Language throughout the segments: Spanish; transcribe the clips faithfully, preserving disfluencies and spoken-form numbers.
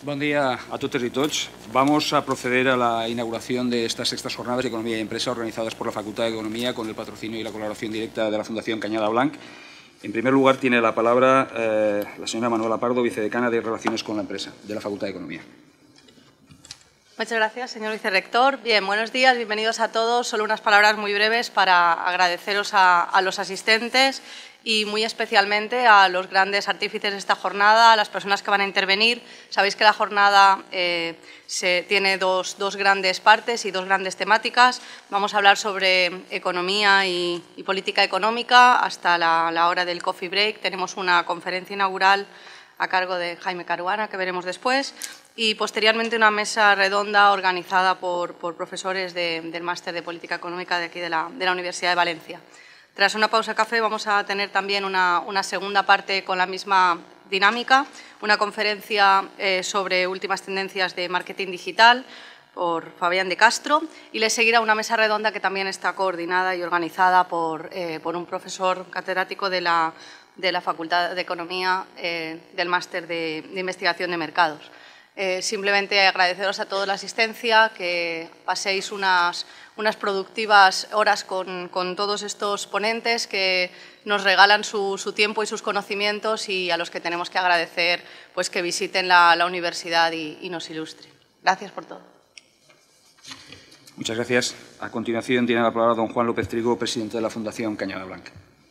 Buen día a totes y tots. Vamos a proceder a la inauguración de estas sextas jornadas de Economía y Empresa organizadas por la Facultad de Economía con el patrocinio y la colaboración directa de la Fundación Cañada Blanc. En primer lugar, tiene la palabra eh, la señora Manuela Pardo, vicedecana de Relaciones con la Empresa de la Facultad de Economía. Muchas gracias, señor vicerrector. Bien, buenos días, bienvenidos a todos. Solo unas palabras muy breves para agradeceros a, a los asistentes y muy especialmente a los grandes artífices de esta jornada, a las personas que van a intervenir. Sabéis que la jornada eh, se, tiene dos, dos grandes partes y dos grandes temáticas. Vamos a hablar sobre economía y, y política económica hasta la, la hora del coffee break. Tenemos una conferencia inaugural a cargo de Jaime Caruana, que veremos después, y posteriormente una mesa redonda organizada por, por profesores de, del Máster de Política Económica de aquí de la, de la Universidad de Valencia. Tras una pausa café vamos a tener también una, una segunda parte con la misma dinámica, una conferencia eh, sobre últimas tendencias de marketing digital por Fabián de Castro, y le seguirá una mesa redonda que también está coordinada y organizada por, eh, por un profesor catedrático de la, de la Facultad de Economía eh, del Máster de, de Investigación de Mercados. Eh, simplemente agradeceros a todos la asistencia, que paséis unas, unas productivas horas con, con todos estos ponentes que nos regalan su, su tiempo y sus conocimientos, y a los que tenemos que agradecer pues, que visiten la, la universidad y, y nos ilustren. Gracias por todo. Muchas gracias. A continuación tiene la palabra don Juan López Trigo, presidente de la Fundación Cañada Blanc.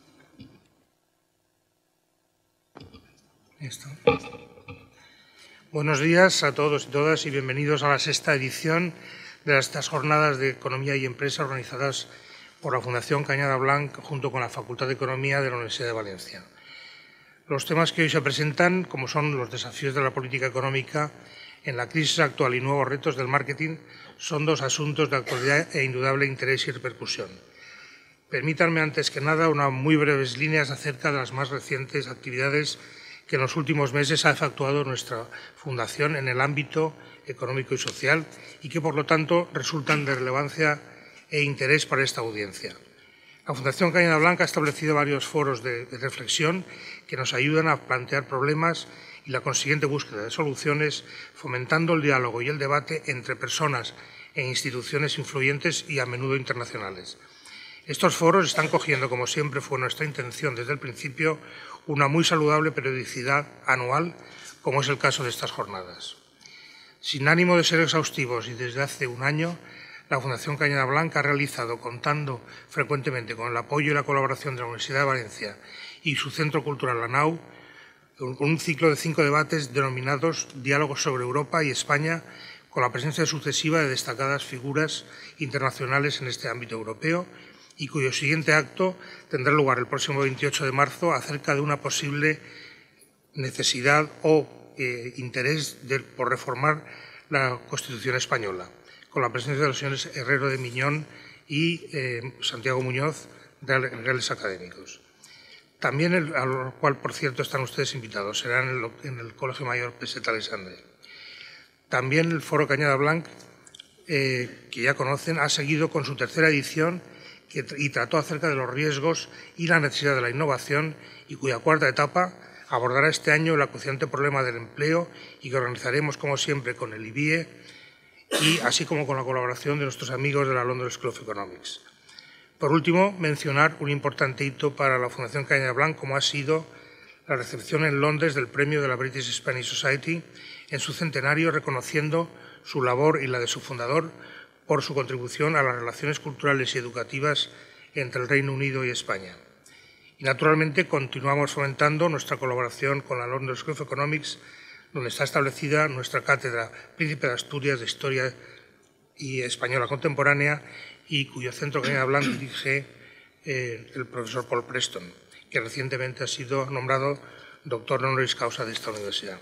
Listo. Buenos días a todos y todas y bienvenidos a la sexta edición de estas jornadas de Economía y Empresa organizadas por la Fundación Cañada Blanc junto con la Facultad de Economía de la Universidad de Valencia. Los temas que hoy se presentan, como son los desafíos de la política económica en la crisis actual y nuevos retos del marketing, son dos asuntos de actualidad e indudable interés y repercusión. Permítanme, antes que nada, unas muy breves líneas acerca de las más recientes actividades que en los últimos meses ha efectuado nuestra Fundación en el ámbito económico y social y que, por lo tanto, resultan de relevancia e interés para esta audiencia. La Fundación Cañada Blanc ha establecido varios foros de, de reflexión que nos ayudan a plantear problemas y la consiguiente búsqueda de soluciones, fomentando el diálogo y el debate entre personas e instituciones influyentes y a menudo internacionales. Estos foros están cogiendo, como siempre fue nuestra intención desde el principio, una muy saludable periodicidad anual, como es el caso de estas jornadas. Sin ánimo de ser exhaustivos y desde hace un año, la Fundación Cañada Blanc ha realizado, contando frecuentemente con el apoyo y la colaboración de la Universidad de Valencia y su Centro Cultural La Nau, un ciclo de cinco debates denominados Diálogos sobre Europa y España, con la presencia sucesiva de destacadas figuras internacionales en este ámbito europeo, y cuyo siguiente acto tendrá lugar el próximo veintiocho de marzo acerca de una posible necesidad o eh, interés de, por reformar la Constitución española, con la presencia de los señores Herrero de Miñón y eh, Santiago Muñoz, reales académicos. También, el, a lo cual, por cierto, están ustedes invitados, será en el, en el Colegio Mayor Peset Alexandre. También el Foro Cañada Blanc, eh, que ya conocen, ha seguido con su tercera edición y trató acerca de los riesgos y la necesidad de la innovación, y cuya cuarta etapa abordará este año el acuciante problema del empleo, y que organizaremos, como siempre, con el I B I E y así como con la colaboración de nuestros amigos de la London School of Economics. Por último, mencionar un importante hito para la Fundación Cañada Blanc, como ha sido la recepción en Londres del premio de la British Spanish Society en su centenario, reconociendo su labor y la de su fundador por su contribución a las relaciones culturales y educativas entre el Reino Unido y España. Y, naturalmente, continuamos fomentando nuestra colaboración con la London School of Economics, donde está establecida nuestra cátedra Príncipe de Asturias de Historia y Española Contemporánea, y cuyo centro Cañada Blanc dirige eh, el profesor Paul Preston, que recientemente ha sido nombrado doctor honoris causa de esta universidad.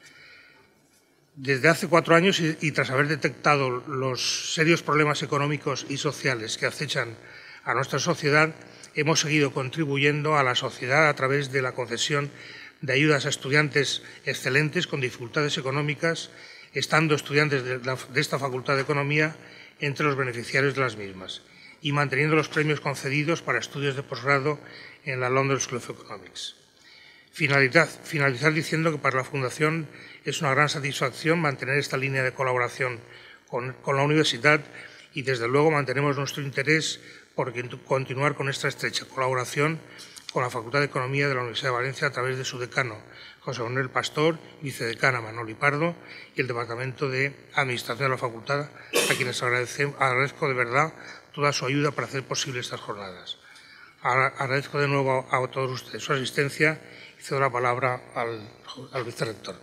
Desde hace cuatro años y, y tras haber detectado los serios problemas económicos y sociales que acechan a nuestra sociedad, hemos seguido contribuyendo a la sociedad a través de la concesión de ayudas a estudiantes excelentes con dificultades económicas, estando estudiantes de, la, de esta Facultad de Economía entre los beneficiarios de las mismas, y manteniendo los premios concedidos para estudios de posgrado en la London School of Economics. Finalizar, finalizar diciendo que para la Fundación es una gran satisfacción mantener esta línea de colaboración con, con la universidad y, desde luego, mantenemos nuestro interés por continuar con esta estrecha colaboración con la Facultad de Economía de la Universidad de Valencia a través de su decano, José Manuel Pastor, vicedecana Manoli Pardo y el Departamento de Administración de la Facultad, a quienes agradezco de verdad toda su ayuda para hacer posible estas jornadas. Agradezco de nuevo a todos ustedes su asistencia y cedo la palabra al, al vicerrector.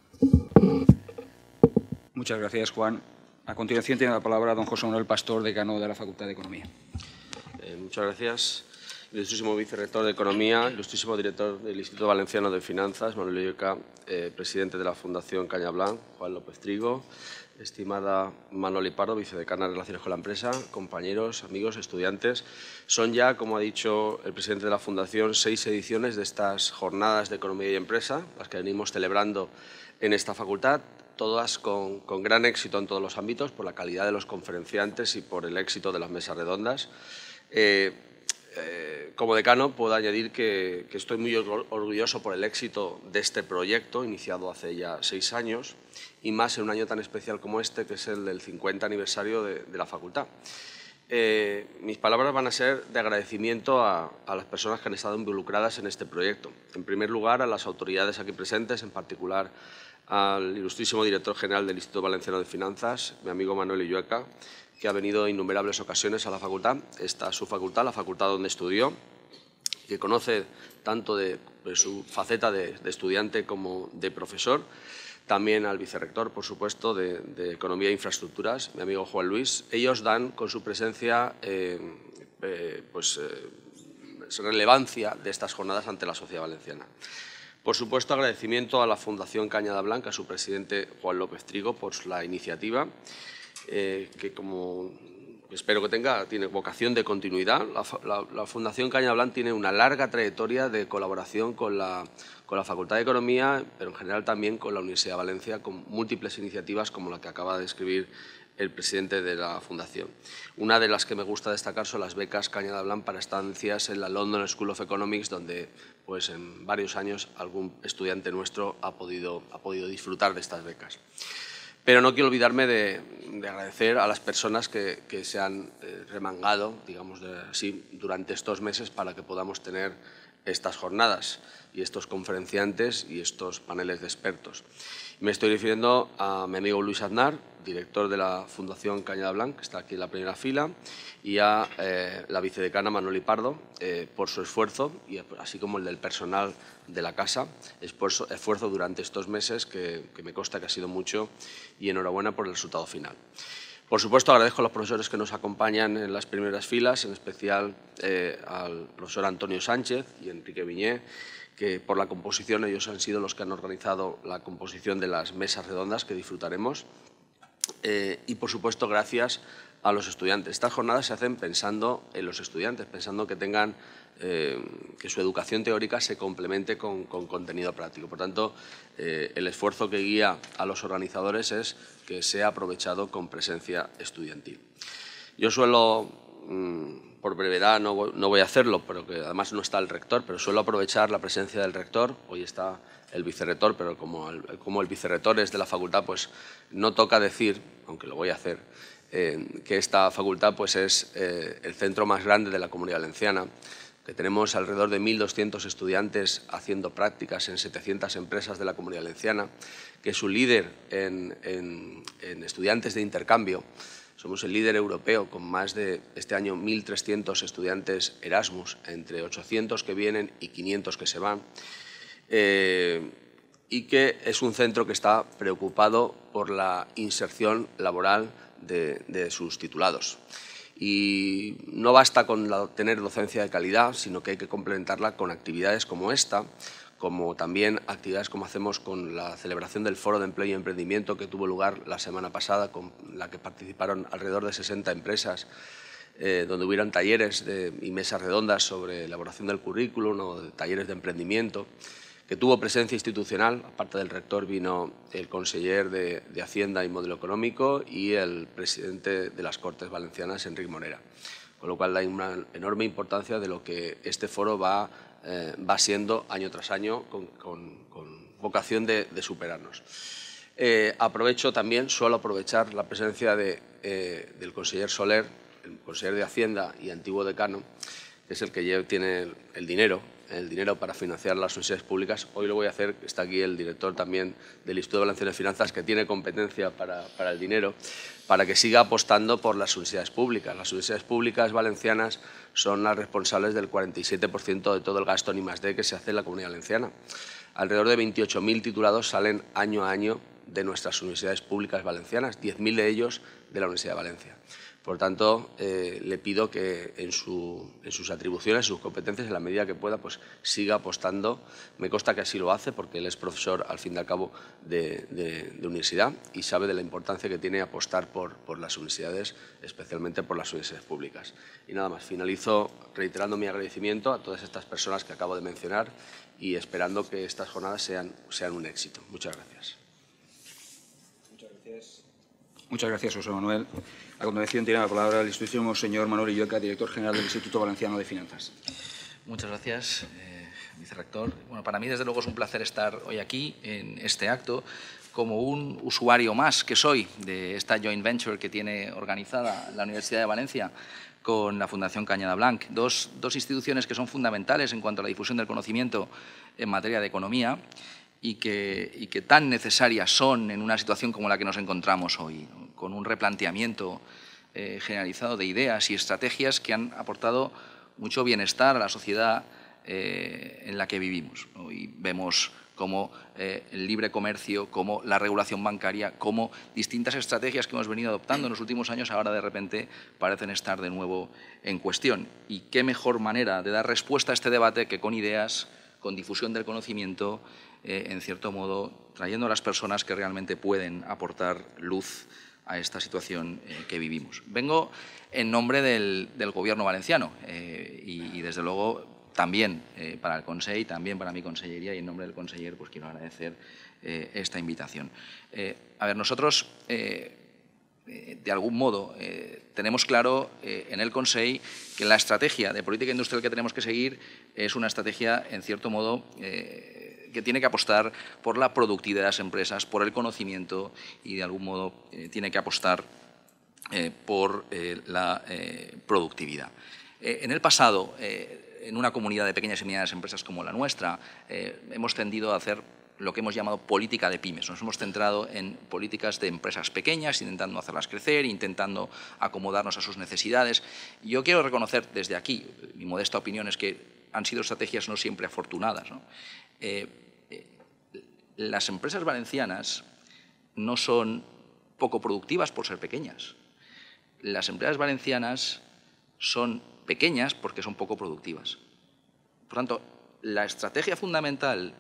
Muchas gracias, Juan. A continuación tiene la palabra don José Manuel Pastor, decano de la Facultad de Economía. Eh, muchas gracias. Ilustrísimo vicerrector de Economía, ilustrísimo director del Instituto Valenciano de Finanzas, Manuel Llueca, eh, presidente de la Fundación Caña Blanc, Juan López Trigo, estimada Manoli Pardo, vicedecana de Relaciones con la Empresa, compañeros, amigos, estudiantes. Son ya, como ha dicho el presidente de la Fundación, seis ediciones de estas jornadas de Economía y Empresa, las que venimos celebrando en esta facultad, todas con, con gran éxito en todos los ámbitos, por la calidad de los conferenciantes y por el éxito de las mesas redondas. Eh, Eh, como decano puedo añadir que, que estoy muy orgulloso por el éxito de este proyecto, iniciado hace ya seis años, y más en un año tan especial como este, que es el del cincuenta aniversario de, de la facultad. Eh, mis palabras van a ser de agradecimiento a, a las personas que han estado involucradas en este proyecto. En primer lugar, a las autoridades aquí presentes, en particular al ilustrísimo director general del Instituto Valenciano de Finanzas, mi amigo Manuel Llueca, que ha venido en innumerables ocasiones a la facultad. Esta es su facultad, la facultad donde estudió, que conoce tanto de, de su faceta de, de estudiante como de profesor. También al vicerrector, por supuesto, de, de Economía e Infraestructuras, mi amigo Juan Luis. Ellos dan con su presencia eh, eh, pues, eh, relevancia de estas jornadas ante la sociedad valenciana. Por supuesto, agradecimiento a la Fundación Cañada Blanc, a su presidente Juan López Trigo, por la iniciativa. Eh, que, como espero que tenga, tiene vocación de continuidad. La, la, la Fundación Caña Blanc tiene una larga trayectoria de colaboración con la, con la Facultad de Economía, pero en general también con la Universidad de Valencia, con múltiples iniciativas como la que acaba de describir el presidente de la Fundación. Una de las que me gusta destacar son las becas Cañada Blanc para estancias en la London School of Economics, donde pues, en varios años algún estudiante nuestro ha podido, ha podido disfrutar de estas becas. Pero no quiero olvidarme de, de agradecer a las personas que, que se han eh, remangado, digamos de, así, durante estos meses para que podamos tener estas jornadas y estos conferenciantes y estos paneles de expertos. Me estoy refiriendo a mi amigo Luis Aznar, director de la Fundación Cañada Blanc, que está aquí en la primera fila, y a eh, la vicedecana Manoli Pardo, eh, por su esfuerzo, y así como el del personal de la casa, esfuerzo, esfuerzo durante estos meses, que, que me consta que ha sido mucho, y enhorabuena por el resultado final. Por supuesto, agradezco a los profesores que nos acompañan en las primeras filas, en especial eh, al profesor Antonio Sánchez y Enrique Viñé, que por la composición ellos han sido los que han organizado la composición de las mesas redondas que disfrutaremos. Eh, y, por supuesto, gracias a los estudiantes. Estas jornadas se hacen pensando en los estudiantes, pensando que tengan eh, que su educación teórica se complemente con, con contenido práctico. Por tanto, eh, el esfuerzo que guía a los organizadores es que sea aprovechado con presencia estudiantil. Yo suelo, mmm, por brevedad no voy, no voy a hacerlo, pero que además no está el rector, pero suelo aprovechar la presencia del rector. Hoy está el vicerrector, pero como el, como el vicerrector es de la facultad, pues no toca decir, aunque lo voy a hacer, eh, que esta facultad pues, es eh, el centro más grande de la Comunidad Valenciana, que tenemos alrededor de mil doscientos estudiantes haciendo prácticas en setecientas empresas de la Comunidad Valenciana, que es un líder en, en, en estudiantes de intercambio. Somos el líder europeo con más de, este año, mil trescientos estudiantes Erasmus, entre ochocientos que vienen y quinientos que se van. Eh, y que es un centro que está preocupado por la inserción laboral de, de sus titulados. Y no basta con la, tener docencia de calidad, sino que hay que complementarla con actividades como esta, como también actividades como hacemos con la celebración del Foro de Empleo y Emprendimiento que tuvo lugar la semana pasada, con la que participaron alrededor de sesenta empresas, eh, donde hubieran talleres de, y mesas redondas sobre elaboración del currículum o de talleres de emprendimiento, que tuvo presencia institucional. Aparte del rector vino el conseller de, de Hacienda y Modelo Económico y el presidente de las Cortes Valencianas, Enric Morera. Con lo cual hay una enorme importancia de lo que este foro va eh, va siendo año tras año con, con, con vocación de, de superarnos. Eh, aprovecho también, suelo aprovechar la presencia de, eh, del conseller Soler, el conseller de Hacienda y antiguo decano, que es el que lleva, tiene el, el dinero, el dinero para financiar las universidades públicas. Hoy lo voy a hacer, está aquí el director también del Instituto Valenciano de Finanzas, que tiene competencia para, para el dinero, para que siga apostando por las universidades públicas. Las universidades públicas valencianas son las responsables del cuarenta y siete por ciento de todo el gasto en I más D que se hace en la Comunidad Valenciana. Alrededor de veintiocho mil titulados salen año a año de nuestras universidades públicas valencianas, diez mil de ellos de la Universidad de Valencia. Por tanto, eh, le pido que en, su, en sus atribuciones, sus competencias, en la medida que pueda, pues siga apostando. Me consta que así lo hace, porque él es profesor, al fin y al cabo, de, de, de universidad y sabe de la importancia que tiene apostar por, por las universidades, especialmente por las universidades públicas. Y nada más, finalizo reiterando mi agradecimiento a todas estas personas que acabo de mencionar y esperando que estas jornadas sean, sean un éxito. Muchas gracias. Muchas gracias, José Manuel. A continuación tiene la palabra el ilustrísimo señor Manuel Illueca, director general del Instituto Valenciano de Finanzas. Muchas gracias, eh, vicerrector. Bueno, para mí, desde luego, es un placer estar hoy aquí en este acto como un usuario más que soy de esta joint venture que tiene organizada la Universidad de Valencia con la Fundación Cañada Blanc, dos, dos instituciones que son fundamentales en cuanto a la difusión del conocimiento en materia de economía y que, y que tan necesarias son en una situación como la que nos encontramos hoy, ¿no? Con un replanteamiento eh, generalizado de ideas y estrategias que han aportado mucho bienestar a la sociedad eh, en la que vivimos, ¿no? Y vemos cómo eh, el libre comercio, cómo la regulación bancaria, cómo distintas estrategias que hemos venido adoptando en los últimos años ahora de repente parecen estar de nuevo en cuestión. Y qué mejor manera de dar respuesta a este debate que con ideas, con difusión del conocimiento, eh, en cierto modo trayendo a las personas que realmente pueden aportar luz a esta situación eh, que vivimos. Vengo en nombre del, del Gobierno valenciano eh, y, y, desde luego, también eh, para el Consejo y también para mi consellería y en nombre del conseller pues quiero agradecer eh, esta invitación. Eh, a ver, nosotros eh, eh, de algún modo eh, tenemos claro eh, en el Consejo que la estrategia de política industrial que tenemos que seguir es una estrategia, en cierto modo, eh, que tiene que apostar por la productividad de las empresas, por el conocimiento y, de algún modo, eh, tiene que apostar eh, por eh, la eh, productividad. Eh, en el pasado, eh, en una comunidad de pequeñas y medianas empresas como la nuestra, eh, hemos tendido a hacer lo que hemos llamado política de pymes. Nos hemos centrado en políticas de empresas pequeñas, intentando hacerlas crecer, intentando acomodarnos a sus necesidades. Yo quiero reconocer desde aquí, mi modesta opinión es que han sido estrategias no siempre afortunadas, ¿no? Eh, eh, las empresas valencianas no son poco productivas por ser pequeñas. Las empresas valencianas son pequeñas porque son poco productivas. Por tanto, la estrategia fundamental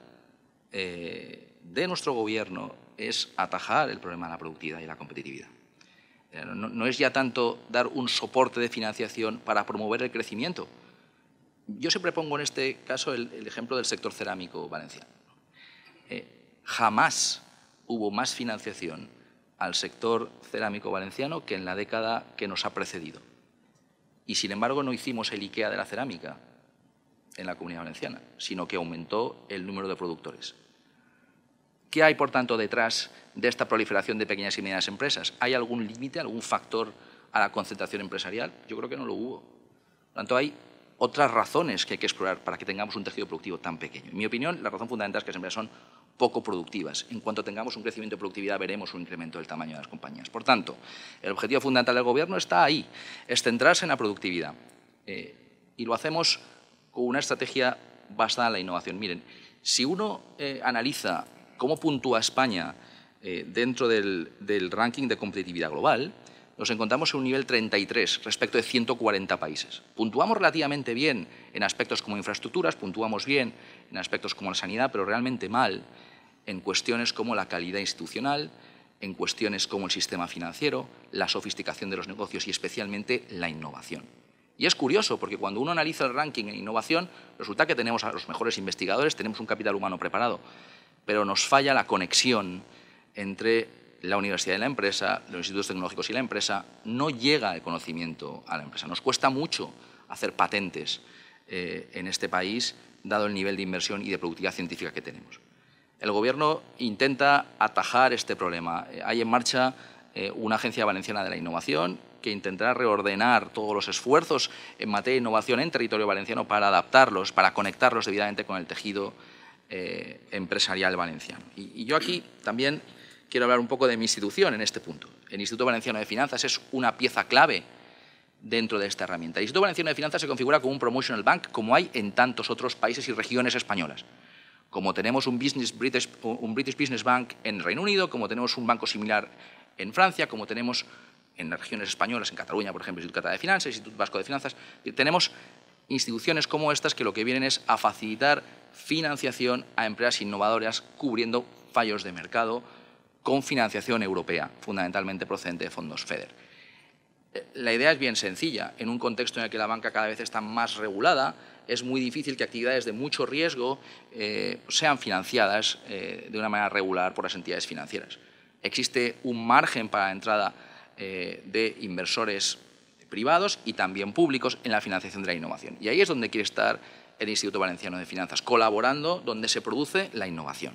eh, de nuestro Gobierno es atajar el problema de la productividad y la competitividad. Eh, no, no es ya tanto dar un soporte de financiación para promover el crecimiento. Yo siempre pongo en este caso el, el ejemplo del sector cerámico valenciano. Eh, jamás hubo más financiación al sector cerámico valenciano que en la década que nos ha precedido. Y, sin embargo, no hicimos el IKEA de la cerámica en la Comunidad Valenciana, sino que aumentó el número de productores. ¿Qué hay, por tanto, detrás de esta proliferación de pequeñas y medianas empresas? ¿Hay algún límite, algún factor a la concentración empresarial? Yo creo que no lo hubo. Por tanto, hay otras razones que hay que explorar para que tengamos un tejido productivo tan pequeño. En mi opinión, la razón fundamental es que las empresas son poco productivas. En cuanto tengamos un crecimiento de productividad, veremos un incremento del tamaño de las compañías. Por tanto, el objetivo fundamental del Gobierno está ahí, es centrarse en la productividad. Eh, y lo hacemos con una estrategia basada en la innovación. Miren, si uno eh, analiza cómo puntúa España eh, dentro del, del ranking de competitividad global, nos encontramos en un nivel treinta y tres respecto de ciento cuarenta países. Puntuamos relativamente bien en aspectos como infraestructuras, puntuamos bien en aspectos como la sanidad, pero realmente mal en cuestiones como la calidad institucional, en cuestiones como el sistema financiero, la sofisticación de los negocios y especialmente la innovación. Y es curioso porque cuando uno analiza el ranking en innovación, resulta que tenemos a los mejores investigadores, tenemos un capital humano preparado, pero nos falla la conexión entre la universidad y la empresa, los institutos tecnológicos y la empresa. No llega el conocimiento a la empresa. Nos cuesta mucho hacer patentes eh, en este país, dado el nivel de inversión y de productividad científica que tenemos. El Gobierno intenta atajar este problema. Hay en marcha eh, una Agencia Valenciana de la Innovación que intentará reordenar todos los esfuerzos en materia de innovación en territorio valenciano para adaptarlos, para conectarlos debidamente con el tejido eh, empresarial valenciano. Y, y yo aquí también quiero hablar un poco de mi institución en este punto. El Instituto Valenciano de Finanzas es una pieza clave dentro de esta herramienta. El Instituto Valenciano de Finanzas se configura como un promotional bank, como hay en tantos otros países y regiones españolas. Como tenemos un, business British, un British Business Bank en el Reino Unido, como tenemos un banco similar en Francia, como tenemos en las regiones españolas, en Cataluña, por ejemplo, el Instituto Català de Finanzas, el Instituto Vasco de Finanzas. Tenemos instituciones como estas que lo que vienen es a facilitar financiación a empresas innovadoras cubriendo fallos de mercado con financiación europea, fundamentalmente procedente de fondos FEDER. La idea es bien sencilla. En un contexto en el que la banca cada vez está más regulada, es muy difícil que actividades de mucho riesgo eh, sean financiadas eh, de una manera regular por las entidades financieras. Existe un margen para la entrada eh, de inversores privados y también públicos en la financiación de la innovación. Y ahí es donde quiere estar el Instituto Valenciano de Finanzas, colaborando donde se produce la innovación.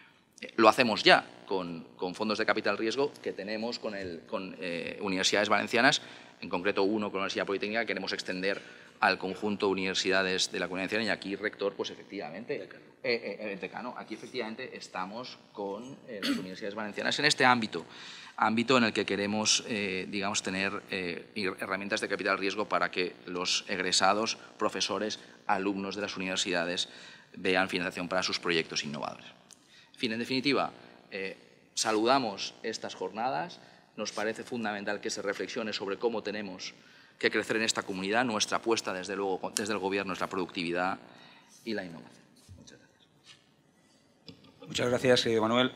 Lo hacemos ya con, con fondos de capital riesgo que tenemos con, el, con eh, universidades valencianas, en concreto uno con la Universidad Politécnica, que queremos extender al conjunto de universidades de la Comunidad Valenciana. Y aquí, rector, pues efectivamente, eh, eh, el decano, aquí efectivamente estamos con eh, las universidades valencianas en este ámbito, ámbito en el que queremos, eh, digamos, tener eh, herramientas de capital riesgo para que los egresados, profesores, alumnos de las universidades vean financiación para sus proyectos innovadores. En fin, en definitiva, eh, saludamos estas jornadas. Nos parece fundamental que se reflexione sobre cómo tenemos que crecer en esta comunidad. Nuestra apuesta, desde luego, desde el Gobierno es la productividad y la innovación. Muchas gracias. Muchas gracias, eh, Manuel,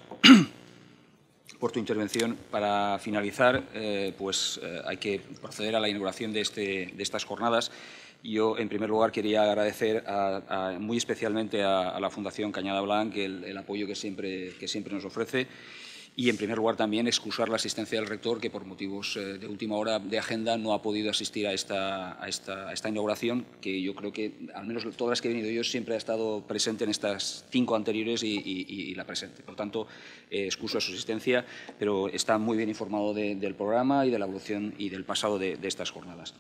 por tu intervención. Para finalizar, eh, pues eh, hay que proceder a la inauguración de, este, de estas jornadas. Yo, en primer lugar, quería agradecer a, a, muy especialmente a, a la Fundación Cañada Blanc el, el apoyo que siempre, que siempre nos ofrece y, en primer lugar, también excusar la asistencia del rector, que por motivos eh, de última hora de agenda no ha podido asistir a esta, a, esta, a esta inauguración, que yo creo que, al menos todas las que he venido yo, siempre ha estado presente en estas cinco anteriores y, y, y la presente. Por tanto, eh, excuso a su asistencia, pero está muy bien informado de, del programa y de la evolución y del pasado de, de estas jornadas.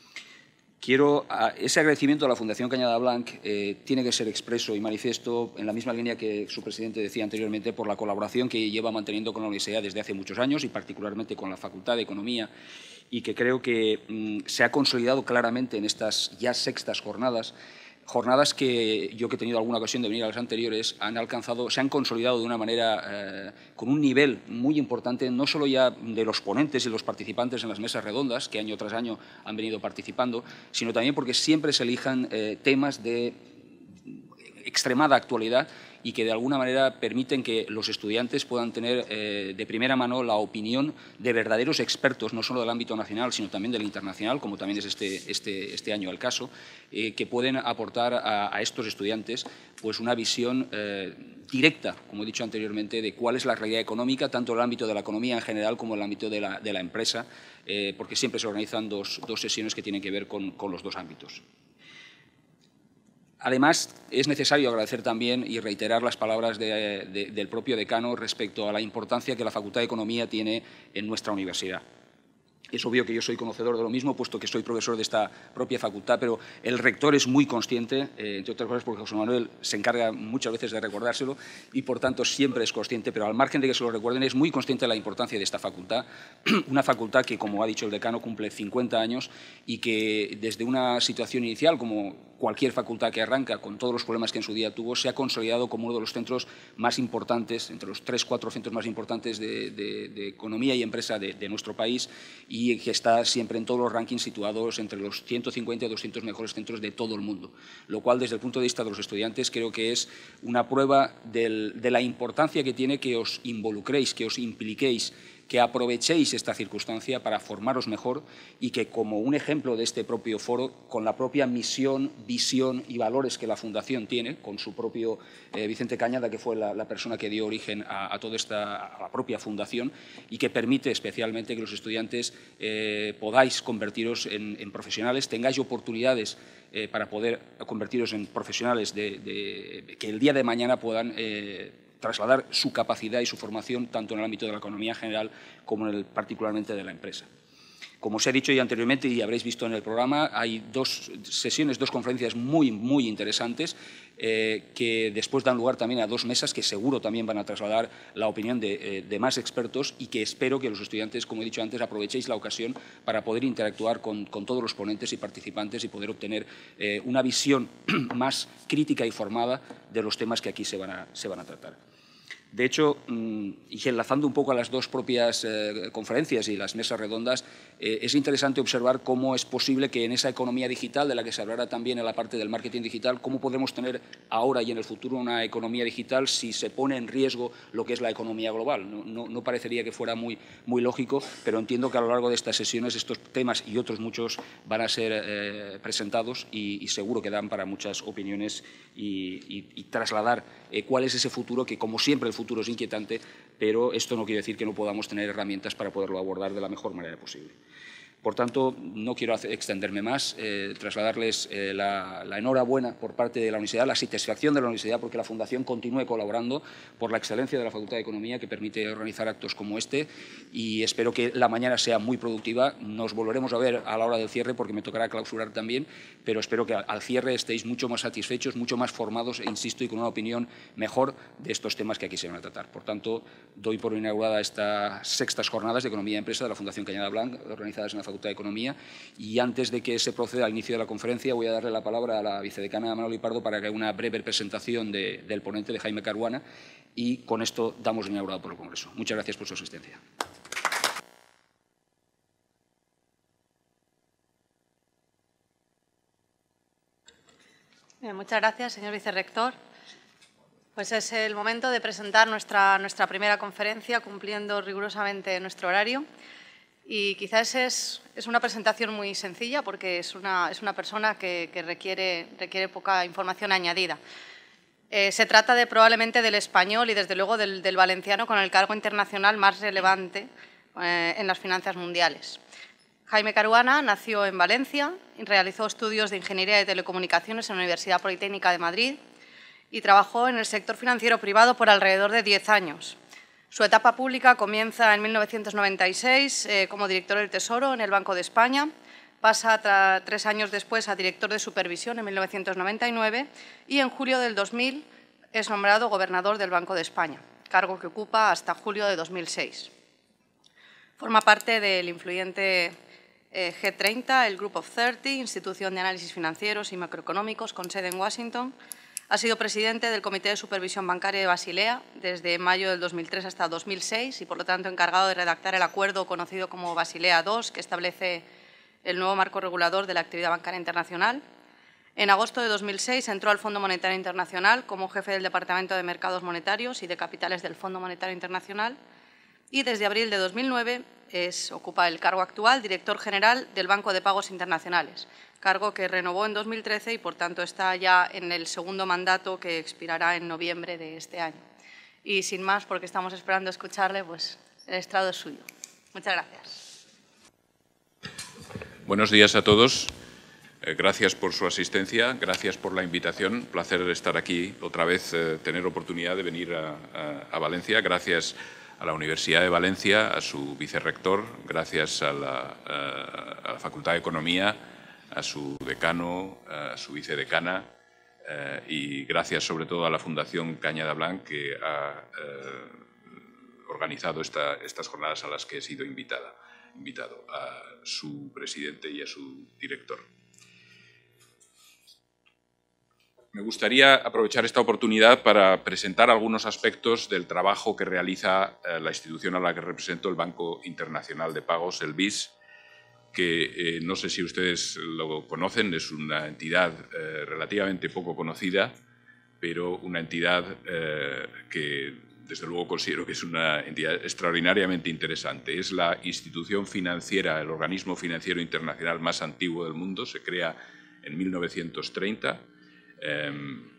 Quiero, ese agradecimiento a la Fundación Cañada Blanc eh, tiene que ser expreso y manifiesto en la misma línea que su presidente decía anteriormente, por la colaboración que lleva manteniendo con la universidad desde hace muchos años y particularmente con la Facultad de Economía, y que creo que mm, se ha consolidado claramente en estas ya sextas jornadas. Jornadas que yo, que he tenido alguna ocasión de venir a las anteriores, han alcanzado, se han consolidado de una manera eh, con un nivel muy importante, no solo ya de los ponentes y los participantes en las mesas redondas, que año tras año han venido participando, sino también porque siempre se elijan eh, temas de extremada actualidad y que de alguna manera permiten que los estudiantes puedan tener eh, de primera mano la opinión de verdaderos expertos, no solo del ámbito nacional, sino también del internacional, como también es este, este, este año el caso, eh, que pueden aportar a, a estos estudiantes pues una visión eh, directa, como he dicho anteriormente, de cuál es la realidad económica, tanto en el ámbito de la economía en general como en el ámbito de la, de la empresa, eh, porque siempre se organizan dos, dos sesiones que tienen que ver con, con los dos ámbitos. Además, es necesario agradecer también y reiterar las palabras de, de, del propio decano respecto a la importancia que la Facultad de Economía tiene en nuestra universidad. Es obvio que yo soy conocedor de lo mismo, puesto que soy profesor de esta propia facultad, pero el rector es muy consciente, eh, entre otras cosas porque José Manuel se encarga muchas veces de recordárselo y, por tanto, siempre es consciente, pero al margen de que se lo recuerden, es muy consciente de la importancia de esta facultad, una facultad que, como ha dicho el decano, cumple cincuenta años y que, desde una situación inicial, como cualquier facultad que arranca, con todos los problemas que en su día tuvo, se ha consolidado como uno de los centros más importantes, entre los tres, cuatro centros más importantes de, de, de economía y empresa de, de nuestro país, y que está siempre en todos los rankings situados entre los ciento cincuenta y doscientos mejores centros de todo el mundo, lo cual, desde el punto de vista de los estudiantes, creo que es una prueba del, de la importancia que tiene que os involucréis, que os impliquéis que aprovechéis esta circunstancia para formaros mejor y que, como un ejemplo de este propio foro, con la propia misión, visión y valores que la Fundación tiene, con su propio eh, Vicente Cañada, que fue la, la persona que dio origen a, a toda esta, a la propia Fundación, y que permite especialmente que los estudiantes eh, podáis convertiros en, en profesionales, tengáis oportunidades eh, para poder convertiros en profesionales de, de, que el día de mañana puedan eh, trasladar su capacidad y su formación tanto en el ámbito de la economía general como en el, particularmente de la empresa. Como os he dicho ya anteriormente y habréis visto en el programa, hay dos sesiones, dos conferencias muy, muy interesantes eh, que después dan lugar también a dos mesas que seguro también van a trasladar la opinión de, eh, de más expertos y que espero que los estudiantes, como he dicho antes, aprovechéis la ocasión para poder interactuar con, con todos los ponentes y participantes y poder obtener eh, una visión más crítica y formada de los temas que aquí se van a, se van a tratar. De hecho, y enlazando un poco a las dos propias eh, conferencias y las mesas redondas, eh, es interesante observar cómo es posible que en esa economía digital, de la que se hablará también en la parte del marketing digital, cómo podemos tener ahora y en el futuro una economía digital si se pone en riesgo lo que es la economía global. No, no, no parecería que fuera muy, muy lógico, pero entiendo que a lo largo de estas sesiones estos temas y otros muchos van a ser eh, presentados y, y seguro que dan para muchas opiniones y, y, y trasladar eh, cuál es ese futuro que, como siempre, el futuro es inquietante, pero esto no quiere decir que no podamos tener herramientas para poderlo abordar de la mejor manera posible. Por tanto, no quiero hacer, extenderme más, eh, trasladarles eh, la, la enhorabuena por parte de la universidad, la satisfacción de la universidad porque la Fundación continúe colaborando por la excelencia de la Facultad de Economía que permite organizar actos como este y espero que la mañana sea muy productiva. Nos volveremos a ver a la hora del cierre porque me tocará clausurar también, pero espero que al cierre estéis mucho más satisfechos, mucho más formados e, insisto, y con una opinión mejor de estos temas que aquí se van a tratar. Por tanto, doy por inaugurada estas sextas jornadas de Economía y Empresa de la Fundación Cañada Blanc, organizadas en la Facultad de Economía, y antes de que se proceda al inicio de la conferencia voy a darle la palabra a la vicedecana Manoli Pardo para que haga una breve presentación de, del ponente, de Jaime Caruana, y con esto damos inaugurado por el Congreso. Muchas gracias por su asistencia. Bien, muchas gracias, señor vicerrector. Pues es el momento de presentar nuestra, nuestra primera conferencia, cumpliendo rigurosamente nuestro horario. Y quizás es, es una presentación muy sencilla porque es una, es una persona que, que requiere, requiere poca información añadida. Eh, se trata de, probablemente del español y, desde luego, del, del valenciano con el cargo internacional más relevante eh, en las finanzas mundiales. Jaime Caruana nació en Valencia y realizó estudios de Ingeniería de Telecomunicaciones en la Universidad Politécnica de Madrid y trabajó en el sector financiero privado por alrededor de diez años. Su etapa pública comienza en mil novecientos noventa y seis eh, como director del Tesoro en el Banco de España, pasa tres años después a director de supervisión en mil novecientos noventa y nueve y en julio del dos mil es nombrado gobernador del Banco de España, cargo que ocupa hasta julio de dos mil seis. Forma parte del influyente eh, G treinta, el Group of treinta, institución de análisis financieros y macroeconómicos con sede en Washington. Ha sido presidente del Comité de Supervisión Bancaria de Basilea desde mayo del dos mil tres hasta dos mil seis y, por lo tanto, encargado de redactar el acuerdo conocido como Basilea dos, que establece el nuevo marco regulador de la actividad bancaria internacional. En agosto de dos mil seis entró al Fondo Monetario Internacional como jefe del Departamento de Mercados Monetarios y de Capitales del Fondo Monetario Internacional y desde abril de dos mil nueve es, ocupa el cargo actual, director general del Banco de Pagos Internacionales, cargo que renovó en dos mil trece y, por tanto, está ya en el segundo mandato que expirará en noviembre de este año. Y sin más, porque estamos esperando escucharle, pues el estrado es suyo. Muchas gracias. Buenos días a todos. Eh, gracias por su asistencia, gracias por la invitación. Un placer estar aquí otra vez, eh, tener oportunidad de venir a, a, a Valencia. Gracias a la Universidad de Valencia, a su vicerrector, gracias a la, a, a la Facultad de Economía, a su decano, a su vicedecana eh, y gracias sobre todo a la Fundación Cañada Blanc que ha eh, organizado esta, estas jornadas a las que he sido invitada, invitado, a su presidente y a su director. Me gustaría aprovechar esta oportunidad para presentar algunos aspectos del trabajo que realiza eh, la institución a la que represento, el Banco Internacional de Pagos, el B I S, que eh, no sé si ustedes lo conocen, es una entidad eh, relativamente poco conocida, pero una entidad eh, que desde luego considero que es una entidad extraordinariamente interesante. Es la institución financiera, el organismo financiero internacional más antiguo del mundo. Se crea en mil novecientos treinta eh,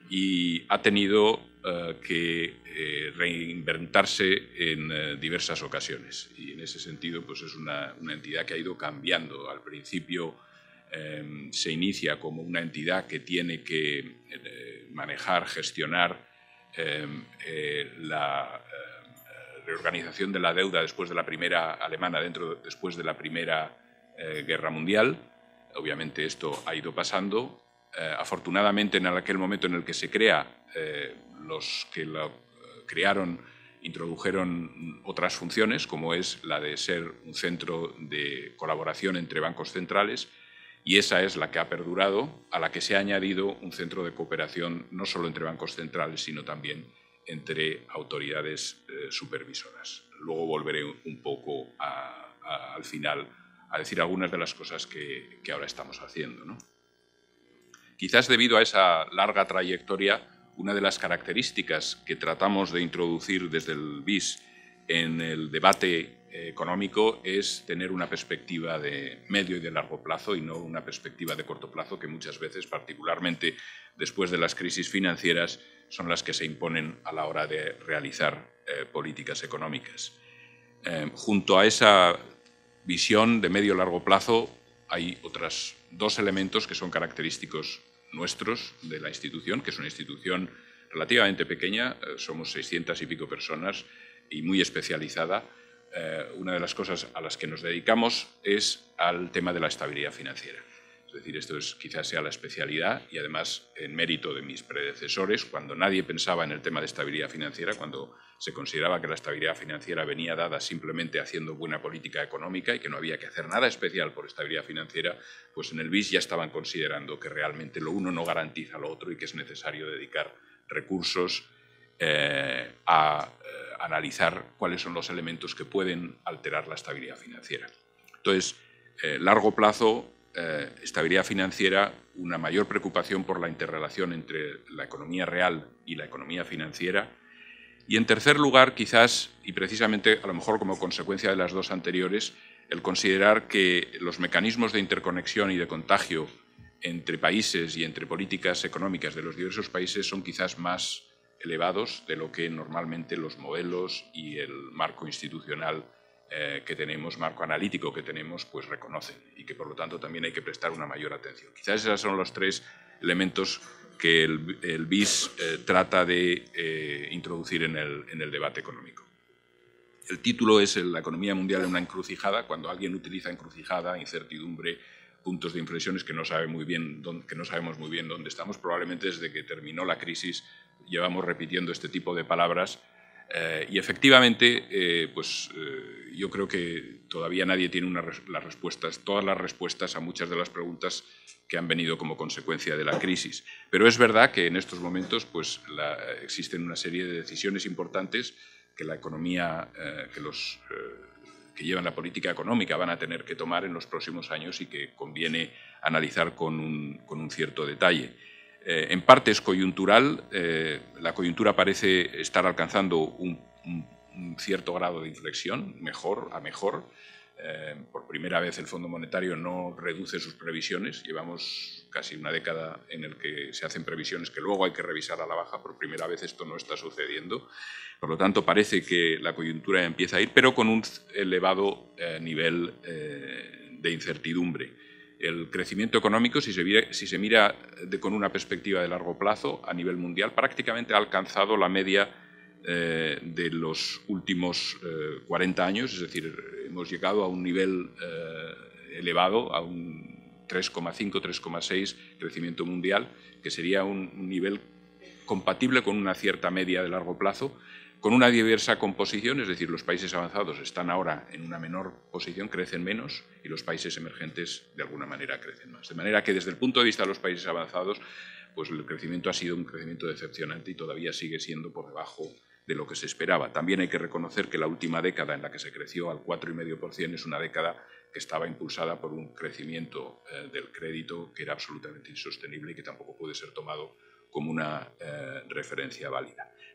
y ha tenido eh, que eh, reinventarse en eh, diversas ocasiones. Y en ese sentido, pues es una, una entidad que ha ido cambiando. Al principio eh, se inicia como una entidad que tiene que eh, manejar, gestionar eh, eh, la eh, reorganización de la deuda después de la primera alemana, dentro, después de la Primera eh, Guerra Mundial. Obviamente esto ha ido pasando. Eh, afortunadamente, en aquel momento en el que se crea, eh, los que lo crearon introdujeron otras funciones, como es la de ser un centro de colaboración entre bancos centrales, y esa es la que ha perdurado, a la que se ha añadido un centro de cooperación no solo entre bancos centrales, sino también entre autoridades eh, supervisoras. Luego volveré un poco a, a, al final a decir algunas de las cosas que, que ahora estamos haciendo, ¿no? Quizás debido a esa larga trayectoria, una de las características que tratamos de introducir desde el B I S en el debate económico es tener una perspectiva de medio y de largo plazo y no una perspectiva de corto plazo, que muchas veces, particularmente después de las crisis financieras, son las que se imponen a la hora de realizar eh, políticas económicas. Eh, junto a esa visión de medio y largo plazo hay otros dos elementos que son característicos nuestros de la institución, que es una institución relativamente pequeña, eh, somos seiscientas y pico personas y muy especializada. Eh, una de las cosas a las que nos dedicamos es al tema de la estabilidad financiera. Es decir, esto es, quizás sea la especialidad y además en mérito de mis predecesores, cuando nadie pensaba en el tema de estabilidad financiera, cuando se consideraba que la estabilidad financiera venía dada simplemente haciendo buena política económica y que no había que hacer nada especial por estabilidad financiera, pues en el B I S ya estaban considerando que realmente lo uno no garantiza lo otro y que es necesario dedicar recursos eh, a eh, analizar cuáles son los elementos que pueden alterar la estabilidad financiera. Entonces, eh, largo plazo, Eh, estabilidad financiera, una mayor preocupación por la interrelación entre la economía real y la economía financiera. Y en tercer lugar, quizás, y precisamente a lo mejor como consecuencia de las dos anteriores, el considerar que los mecanismos de interconexión y de contagio entre países y entre políticas económicas de los diversos países son quizás más elevados de lo que normalmente los modelos y el marco institucional Eh, que tenemos, marco analítico que tenemos, pues reconocen y que por lo tanto también hay que prestar una mayor atención. Quizás esos son los tres elementos que el, el B I S eh, trata de eh, introducir en el, en el debate económico. El título es La economía mundial en una encrucijada. Cuando alguien utiliza encrucijada, incertidumbre, puntos de inflexiones que no, sabe muy bien dónde, que no sabemos muy bien dónde estamos, probablemente desde que terminó la crisis llevamos repitiendo este tipo de palabras. Eh, y efectivamente, eh, pues, eh, yo creo que todavía nadie tiene una res las respuestas, todas las respuestas a muchas de las preguntas que han venido como consecuencia de la crisis. Pero es verdad que en estos momentos pues, la, existen una serie de decisiones importantes que la economía, eh, que los eh, que llevan la política económica van a tener que tomar en los próximos años y que conviene analizar con un, con un cierto detalle. Eh, en parte es coyuntural, eh, la coyuntura parece estar alcanzando un, un, un cierto grado de inflexión, mejor a mejor. Eh, por primera vez el Fondo Monetario no reduce sus previsiones, llevamos casi una década en el que se hacen previsiones que luego hay que revisar a la baja, por primera vez esto no está sucediendo. Por lo tanto, parece que la coyuntura empieza a ir, pero con un elevado eh, nivel eh, de incertidumbre. El crecimiento económico, si se mira, si se mira de, con una perspectiva de largo plazo a nivel mundial, prácticamente ha alcanzado la media eh, de los últimos eh, cuarenta años, es decir, hemos llegado a un nivel eh, elevado, a un tres coma cinco, tres coma seis crecimiento mundial, que sería un, un nivel compatible con una cierta media de largo plazo, con una diversa composición, es decir, los países avanzados están ahora en una menor posición, crecen menos, y los países emergentes de alguna manera crecen más. De manera que desde el punto de vista de los países avanzados, pues el crecimiento ha sido un crecimiento decepcionante y todavía sigue siendo por debajo de lo que se esperaba. También hay que reconocer que la última década en la que se creció al cuatro coma cinco por ciento es una década que estaba impulsada por un crecimiento eh, del crédito que era absolutamente insostenible y que tampoco puede ser tomado como una eh, referencia válida.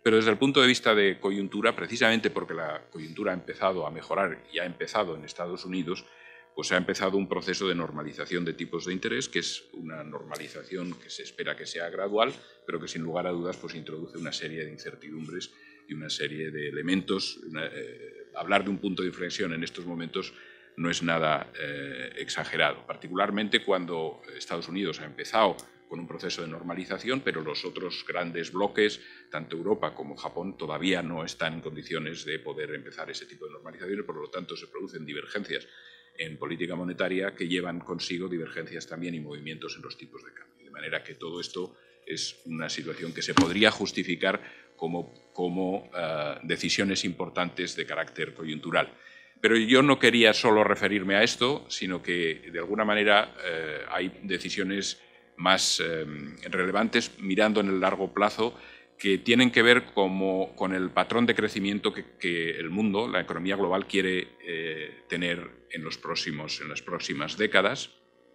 pero desde el punto de vista de coyuntura, precisamente porque la coyuntura ha empezado a mejorar y ha empezado en Estados Unidos, pues ha empezado un proceso de normalización de tipos de interés, que es una normalización que se espera que sea gradual, pero que sin lugar a dudas pues, introduce una serie de incertidumbres y una serie de elementos. Una, eh, hablar de un punto de inflexión en estos momentos no es nada eh, exagerado, particularmente cuando Estados Unidos ha empezado con un proceso de normalización, pero los otros grandes bloques, tanto Europa como Japón, todavía no están en condiciones de poder empezar ese tipo de normalizaciones, por lo tanto se producen divergencias en política monetaria que llevan consigo divergencias también y movimientos en los tipos de cambio. De manera que todo esto es una situación que se podría justificar como, como uh, decisiones importantes de carácter coyuntural. Pero yo no quería solo referirme a esto, sino que de alguna manera eh, hay decisiones más eh, relevantes mirando en el largo plazo que tienen que ver como, con el patrón de crecimiento que, que el mundo, la economía global, quiere eh, tener en, los próximos, en las próximas décadas.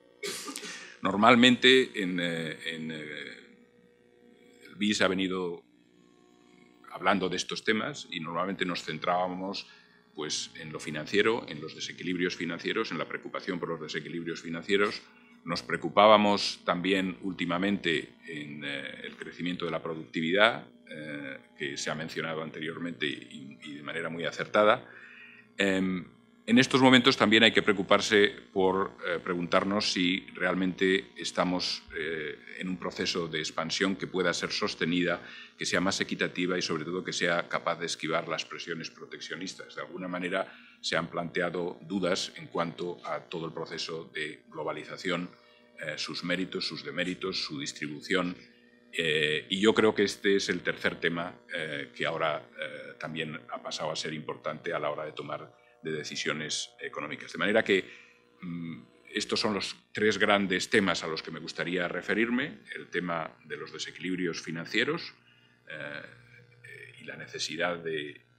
Normalmente en, eh, en eh, el B I S ha venido hablando de estos temas y normalmente nos centrábamos pues, en lo financiero, en los desequilibrios financieros, en la preocupación por los desequilibrios financieros. Nos preocupábamos también últimamente en eh, el crecimiento de la productividad, eh, que se ha mencionado anteriormente y, y de manera muy acertada. Eh, en estos momentos también hay que preocuparse por eh, preguntarnos si realmente estamos eh, en un proceso de expansión que pueda ser sostenida, que sea más equitativa y sobre todo que sea capaz de esquivar las presiones proteccionistas. De alguna manera se han planteado dudas en cuanto a todo el proceso de globalización, eh, sus méritos, sus deméritos, su distribución. Eh, y yo creo que este es el tercer tema eh, que ahora eh, también ha pasado a ser importante a la hora de tomar de decisiones económicas. De manera que mmm, estos son los tres grandes temas a los que me gustaría referirme: el tema de los desequilibrios financieros eh, eh, y la necesidad de eh,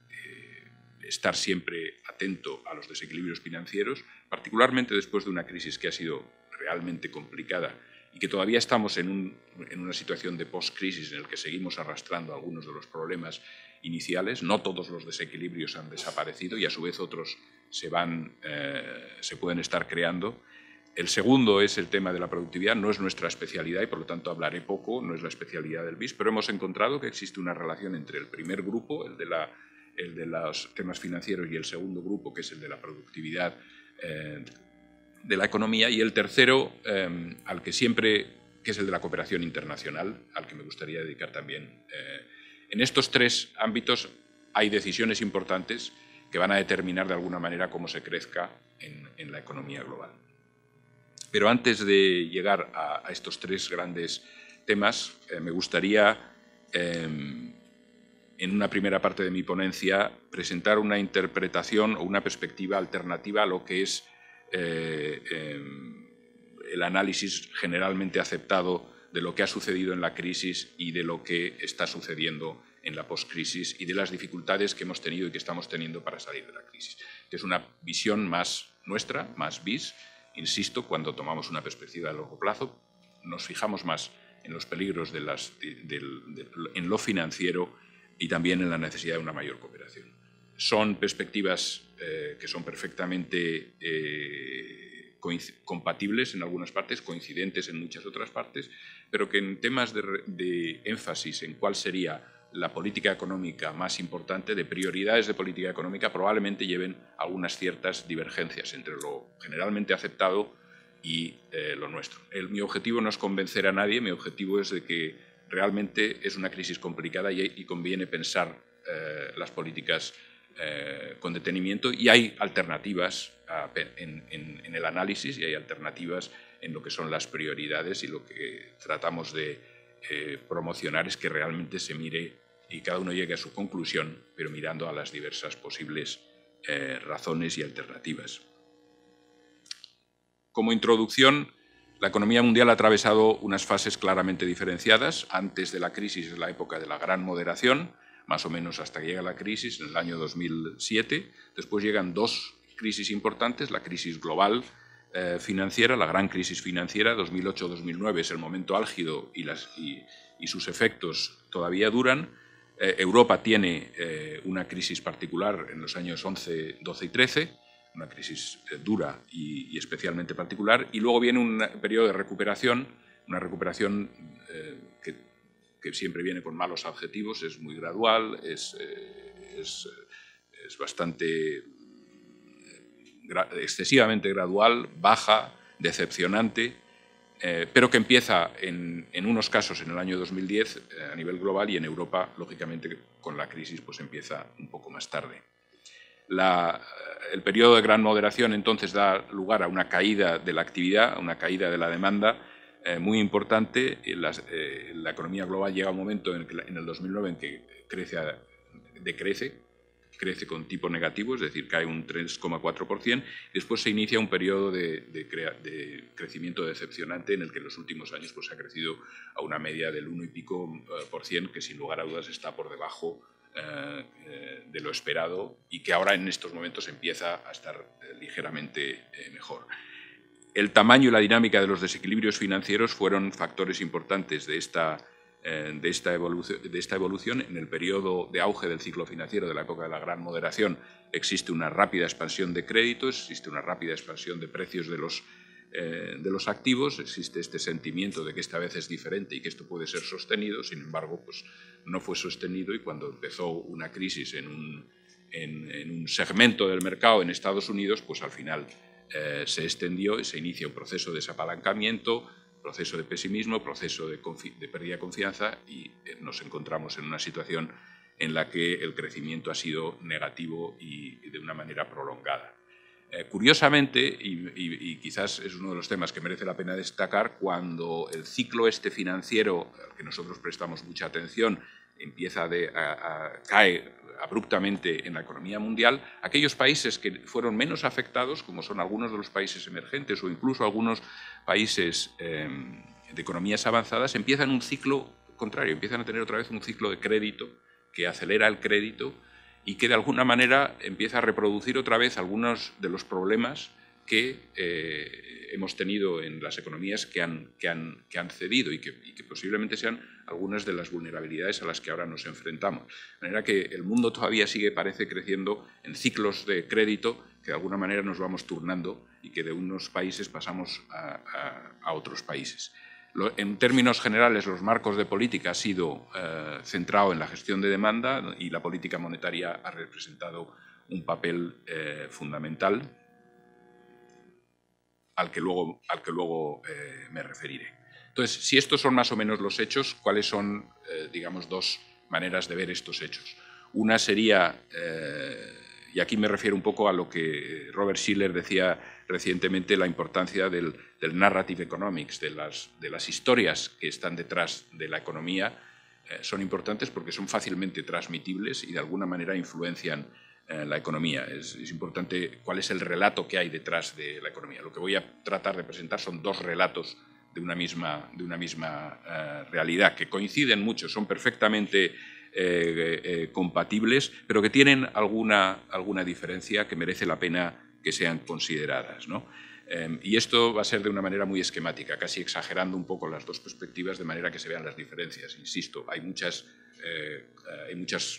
estar siempre atento a los desequilibrios financieros, particularmente después de una crisis que ha sido realmente complicada y que todavía estamos en, un, en una situación de post-crisis en el que seguimos arrastrando algunos de los problemas iniciales. No todos los desequilibrios han desaparecido y a su vez otros se, van, eh, se pueden estar creando. El segundo es el tema de la productividad. No es nuestra especialidad y por lo tanto hablaré poco, no es la especialidad del B I S, pero hemos encontrado que existe una relación entre el primer grupo, el de, la, el de los temas financieros, y el segundo grupo, que es el de la productividad eh, de la economía, y el tercero, eh, al que siempre, que es el de la cooperación internacional, al que me gustaría dedicar también. Eh, en estos tres ámbitos hay decisiones importantes que van a determinar de alguna manera cómo se crezca en, en la economía global. Pero antes de llegar a, a estos tres grandes temas, eh, me gustaría, eh, en una primera parte de mi ponencia, presentar una interpretación o una perspectiva alternativa a lo que es Eh, eh, el análisis generalmente aceptado de lo que ha sucedido en la crisis y de lo que está sucediendo en la postcrisis y de las dificultades que hemos tenido y que estamos teniendo para salir de la crisis, que es una visión más nuestra, más B I S. Insisto, cuando tomamos una perspectiva a largo plazo, nos fijamos más en los peligros de las, de, de, de, en lo financiero y también en la necesidad de una mayor cooperación. Son perspectivas eh, que son perfectamente eh, compatibles en algunas partes, coincidentes en muchas otras partes, pero que en temas de, de énfasis en cuál sería la política económica más importante, de prioridades de política económica, probablemente lleven algunas ciertas divergencias entre lo generalmente aceptado y eh, lo nuestro. El, mi objetivo no es convencer a nadie, mi objetivo es de que realmente es una crisis complicada y, y conviene pensar eh, las políticas Eh, con detenimiento, y hay alternativas uh, en, en, en el análisis y hay alternativas en lo que son las prioridades, y lo que tratamos de eh, promocionar es que realmente se mire y cada uno llegue a su conclusión, pero mirando a las diversas posibles eh, razones y alternativas. Como introducción, la economía mundial ha atravesado unas fases claramente diferenciadas. Antes de la crisis es la época de la gran moderación, más o menos hasta que llega la crisis en el año dos mil siete. Después llegan dos crisis importantes: la crisis global eh, financiera, la gran crisis financiera, dos mil ocho dos mil nueve es el momento álgido y, las, y, y sus efectos todavía duran. Eh, Europa tiene eh, una crisis particular en los años once, doce y trece, una crisis eh, dura y, y especialmente particular, y luego viene un periodo de recuperación, una recuperación eh, que, que siempre viene con malos adjetivos, es muy gradual, es, eh, es, es bastante gra excesivamente gradual, baja, decepcionante, eh, pero que empieza en, en unos casos en el año dos mil diez eh, a nivel global, y en Europa, lógicamente, con la crisis pues empieza un poco más tarde. La, el periodo de gran moderación entonces da lugar a una caída de la actividad, a una caída de la demanda eh, muy importante. La, eh, la economía global llega a un momento en, que, en el dos mil nueve en que crece, decrece, crece con tipo negativo, es decir, cae un tres coma cuatro por ciento, y después se inicia un periodo de, de, crea, de crecimiento decepcionante en el que en los últimos años pues, ha crecido a una media del uno y pico uh, por ciento, que sin lugar a dudas está por debajo uh, uh, de lo esperado y que ahora en estos momentos empieza a estar uh, ligeramente uh, mejor. El tamaño y la dinámica de los desequilibrios financieros fueron factores importantes de esta De esta, de esta evolución. En el periodo de auge del ciclo financiero de la época de la gran moderación existe una rápida expansión de créditos, existe una rápida expansión de precios de los, eh, de los activos, existe este sentimiento de que esta vez es diferente y que esto puede ser sostenido. Sin embargo, pues, no fue sostenido, y cuando empezó una crisis en un, en, en un segmento del mercado en Estados Unidos, pues al final eh, se extendió y se inicia un proceso de desapalancamiento, proceso de pesimismo, proceso de, de pérdida de confianza, y nos encontramos en una situación en la que el crecimiento ha sido negativo y, y de una manera prolongada. Eh, curiosamente, y, y, y quizás es uno de los temas que merece la pena destacar, cuando el ciclo este financiero, al que nosotros prestamos mucha atención, empieza de, a, a, cae abruptamente en la economía mundial, aquellos países que fueron menos afectados, como son algunos de los países emergentes o incluso algunos países eh, de economías avanzadas, empiezan un ciclo contrario, empiezan a tener otra vez un ciclo de crédito que acelera el crédito y que de alguna manera empieza a reproducir otra vez algunos de los problemas que eh, hemos tenido en las economías que han, que han, que han cedido y que, y que posiblemente sean algunas de las vulnerabilidades a las que ahora nos enfrentamos. De manera que el mundo todavía sigue, parece, creciendo en ciclos de crédito que de alguna manera nos vamos turnando y que de unos países pasamos a, a, a otros países. Lo, en términos generales, los marcos de política han sido eh, centrados en la gestión de demanda, y la política monetaria ha representado un papel eh, fundamental, al que luego, al que luego eh, me referiré. Entonces, si estos son más o menos los hechos, ¿cuáles son, eh, digamos, dos maneras de ver estos hechos? Una sería, eh, y aquí me refiero un poco a lo que Robert Shiller decía recientemente, la importancia del, del narrative economics, de las, de las historias que están detrás de la economía, eh, son importantes porque son fácilmente transmitibles y de alguna manera influencian la economía. Es, es importante cuál es el relato que hay detrás de la economía. Lo que voy a tratar de presentar son dos relatos de una misma, de una misma uh, realidad, que coinciden mucho, son perfectamente eh, eh, compatibles, pero que tienen alguna, alguna diferencia que merece la pena que sean consideradas, ¿no? Eh, y esto va a ser de una manera muy esquemática, casi exagerando un poco las dos perspectivas de manera que se vean las diferencias. Insisto, hay muchas, eh, hay muchas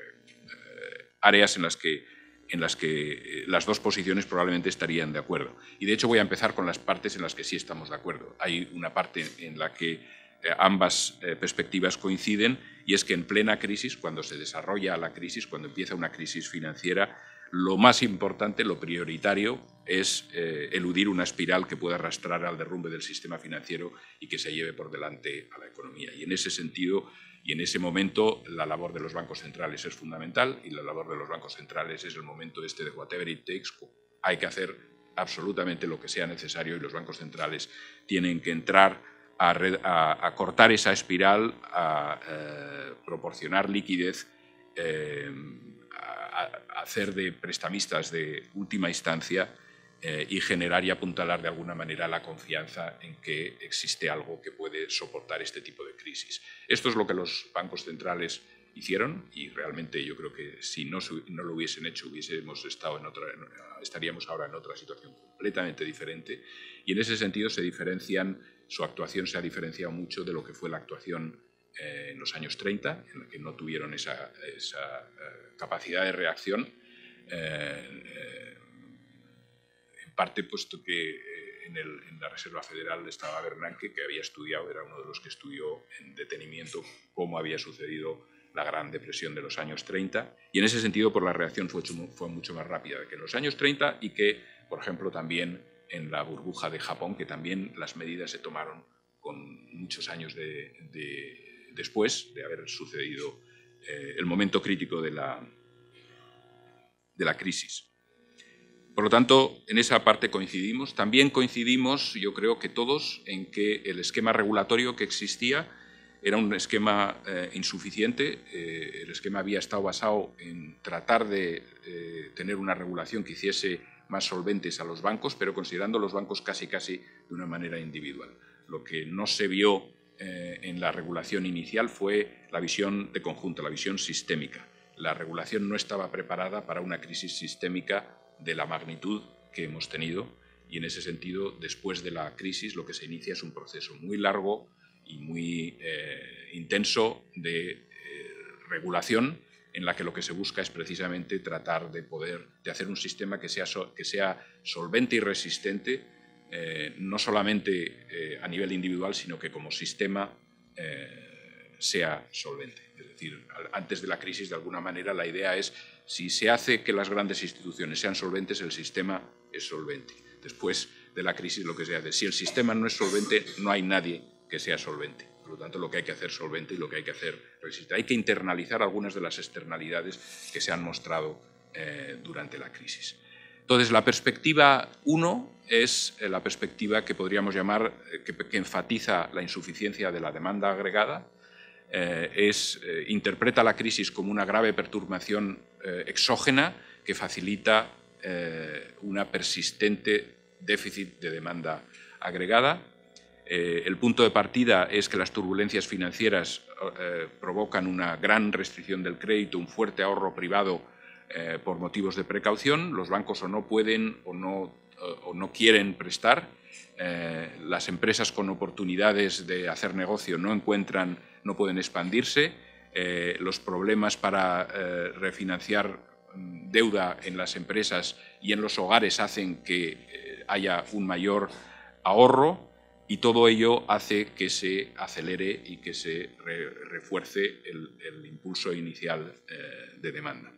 áreas en las que, en las que las dos posiciones probablemente estarían de acuerdo. Y de hecho voy a empezar con las partes en las que sí estamos de acuerdo. Hay una parte en la que ambas perspectivas coinciden, y es que en plena crisis, cuando se desarrolla la crisis, cuando empieza una crisis financiera, lo más importante, lo prioritario, es eh, eludir una espiral que pueda arrastrar al derrumbe del sistema financiero y que se lleve por delante a la economía. Y en ese sentido, y en ese momento, la labor de los bancos centrales es fundamental, y la labor de los bancos centrales es el momento este de whatever it takes. Hay que hacer absolutamente lo que sea necesario, y los bancos centrales tienen que entrar a, red, a, a cortar esa espiral, a eh, proporcionar liquidez, eh, a, a hacer de prestamistas de última instancia eh, y generar y apuntalar de alguna manera la confianza en que existe algo que puede soportar este tipo de crisis. Esto es lo que los bancos centrales hicieron, y realmente yo creo que si no, no lo hubiesen hecho hubiésemos estado en otra, estaríamos ahora en otra situación completamente diferente, y en ese sentido se diferencian, su actuación se ha diferenciado mucho de lo que fue la actuación eh, en los años treinta, en la que no tuvieron esa, esa eh, capacidad de reacción, eh, eh, en parte puesto que eh, en, el, en la Reserva Federal estaba Bernanke, que había estudiado, era uno de los que estudió en detenimiento cómo había sucedido la Gran Depresión de los años treinta, y en ese sentido pues, la reacción fue, fue mucho más rápida que en los años treinta y que, por ejemplo, también en la burbuja de Japón, que también las medidas se tomaron con muchos años de, de, después de haber sucedido eh, el momento crítico de la, de la crisis. Por lo tanto, en esa parte coincidimos. También coincidimos, yo creo que todos, en que el esquema regulatorio que existía era un esquema eh, insuficiente. Eh, el esquema había estado basado en tratar de eh, tener una regulación que hiciese más solventes a los bancos, pero considerando los bancos casi casi de una manera individual. Lo que no se vio eh, en la regulación inicial fue la visión de conjunto, la visión sistémica. La regulación no estaba preparada para una crisis sistémica de la magnitud que hemos tenido, y en ese sentido, después de la crisis, lo que se inicia es un proceso muy largo y muy eh, intenso de eh, regulación, en la que lo que se busca es precisamente tratar de poder de hacer un sistema que sea, so, que sea solvente y resistente, eh, no solamente eh, a nivel individual, sino que como sistema eh, sea solvente. Es decir, antes de la crisis, de alguna manera, la idea es, si se hace que las grandes instituciones sean solventes, el sistema es solvente. Después de la crisis, lo que se hace, si el sistema no es solvente, no hay nadie que sea solvente. Por lo tanto, lo que hay que hacer solvente y lo que hay que hacer resistente. Hay que internalizar algunas de las externalidades que se han mostrado eh, durante la crisis. Entonces, la perspectiva uno es la perspectiva que podríamos llamar, que, que enfatiza la insuficiencia de la demanda agregada, eh, es, eh, interpreta la crisis como una grave perturbación eh, exógena que facilita eh, una persistente déficit de demanda agregada. Eh, el punto de partida es que las turbulencias financieras eh, provocan una gran restricción del crédito, un fuerte ahorro privado eh, por motivos de precaución. Los bancos o no pueden o no, o no quieren prestar. Eh, las empresas con oportunidades de hacer negocio no encuentran, no pueden expandirse. Eh, los problemas para eh, refinanciar deuda en las empresas y en los hogares hacen que eh, haya un mayor ahorro. Y todo ello hace que se acelere y que se re refuerce el, el impulso inicial eh, de demanda.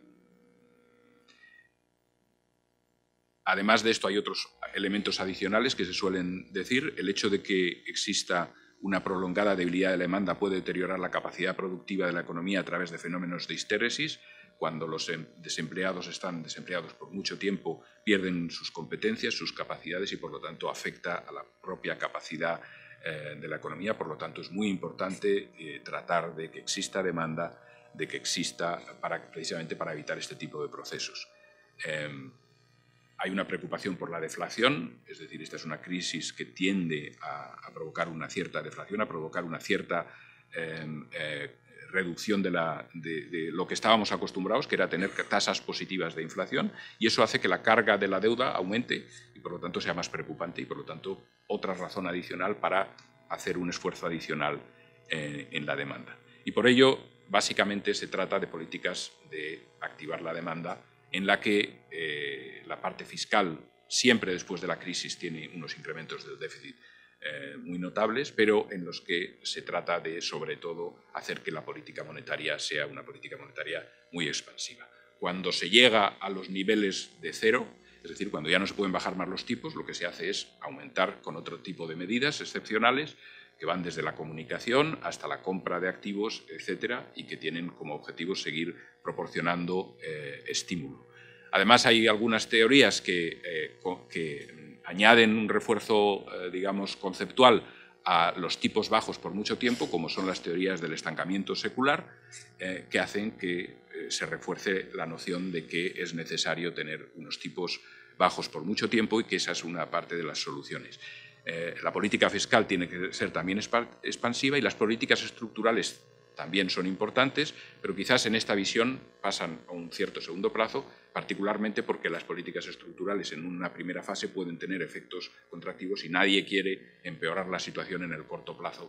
Además de esto, hay otros elementos adicionales que se suelen decir. El hecho de que exista una prolongada debilidad de la demanda puede deteriorar la capacidad productiva de la economía a través de fenómenos de histéresis. Cuando los desempleados están desempleados por mucho tiempo, pierden sus competencias, sus capacidades y, por lo tanto, afecta a la propia capacidad eh, de la economía. Por lo tanto, es muy importante eh, tratar de que exista demanda, de que exista, para, precisamente para evitar este tipo de procesos. Eh, hay una preocupación por la deflación, es decir, esta es una crisis que tiende a, a provocar una cierta deflación, a provocar una cierta eh, eh, reducción de, la, de, de lo que estábamos acostumbrados, que era tener tasas positivas de inflación, y eso hace que la carga de la deuda aumente y, por lo tanto, sea más preocupante y, por lo tanto, otra razón adicional para hacer un esfuerzo adicional eh, en la demanda. Y por ello, básicamente, se trata de políticas de activar la demanda en la que eh, la parte fiscal, siempre después de la crisis, tiene unos incrementos del déficit Eh, muy notables, pero en los que se trata de, sobre todo, hacer que la política monetaria sea una política monetaria muy expansiva. Cuando se llega a los niveles de cero, es decir, cuando ya no se pueden bajar más los tipos, lo que se hace es aumentar con otro tipo de medidas excepcionales que van desde la comunicación hasta la compra de activos, etcétera, y que tienen como objetivo seguir proporcionando eh, estímulo. Además, hay algunas teorías que, eh, que añaden un refuerzo, eh, digamos, conceptual a los tipos bajos por mucho tiempo, como son las teorías del estancamiento secular, eh, que hacen que eh, se refuerce la noción de que es necesario tener unos tipos bajos por mucho tiempo y que esa es una parte de las soluciones. Eh, la política fiscal tiene que ser también expansiva y las políticas estructurales también son importantes, pero quizás en esta visión pasan a un cierto segundo plazo, particularmente porque las políticas estructurales en una primera fase pueden tener efectos contractivos y nadie quiere empeorar la situación en el corto plazo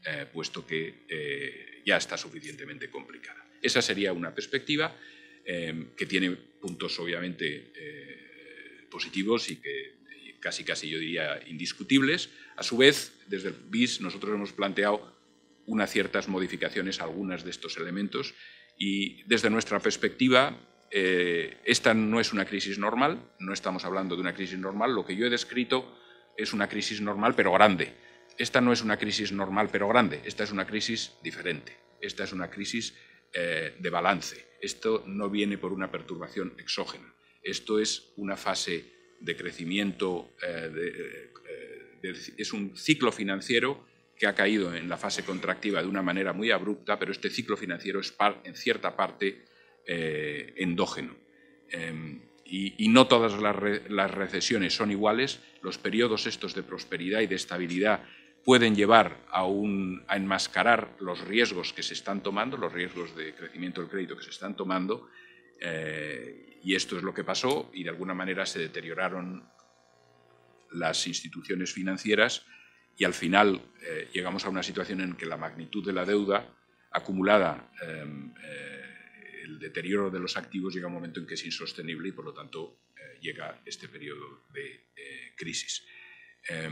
eh, puesto que eh, ya está suficientemente complicada. Esa sería una perspectiva eh, que tiene puntos obviamente eh, positivos y que casi casi yo diría indiscutibles. A su vez, desde el B I S nosotros hemos planteado unas ciertas modificaciones a algunos de estos elementos y desde nuestra perspectiva eh, esta no es una crisis normal, no estamos hablando de una crisis normal, lo que yo he descrito es una crisis normal pero grande. Esta no es una crisis normal pero grande, esta es una crisis diferente, esta es una crisis eh, de balance. Esto no viene por una perturbación exógena, esto es una fase de crecimiento, eh, de, eh, de, es un ciclo financiero que ha caído en la fase contractiva de una manera muy abrupta, pero este ciclo financiero es par, en cierta parte eh, endógeno. Eh, y, y no todas las, re, las recesiones son iguales, los periodos estos de prosperidad y de estabilidad pueden llevar a, un, a enmascarar los riesgos que se están tomando, los riesgos de crecimiento del crédito que se están tomando, eh, y esto es lo que pasó y de alguna manera se deterioraron las instituciones financieras y al final eh, llegamos a una situación en que la magnitud de la deuda acumulada, eh, eh, el deterioro de los activos llega a un momento en que es insostenible y por lo tanto eh, llega este periodo de eh, crisis. Eh,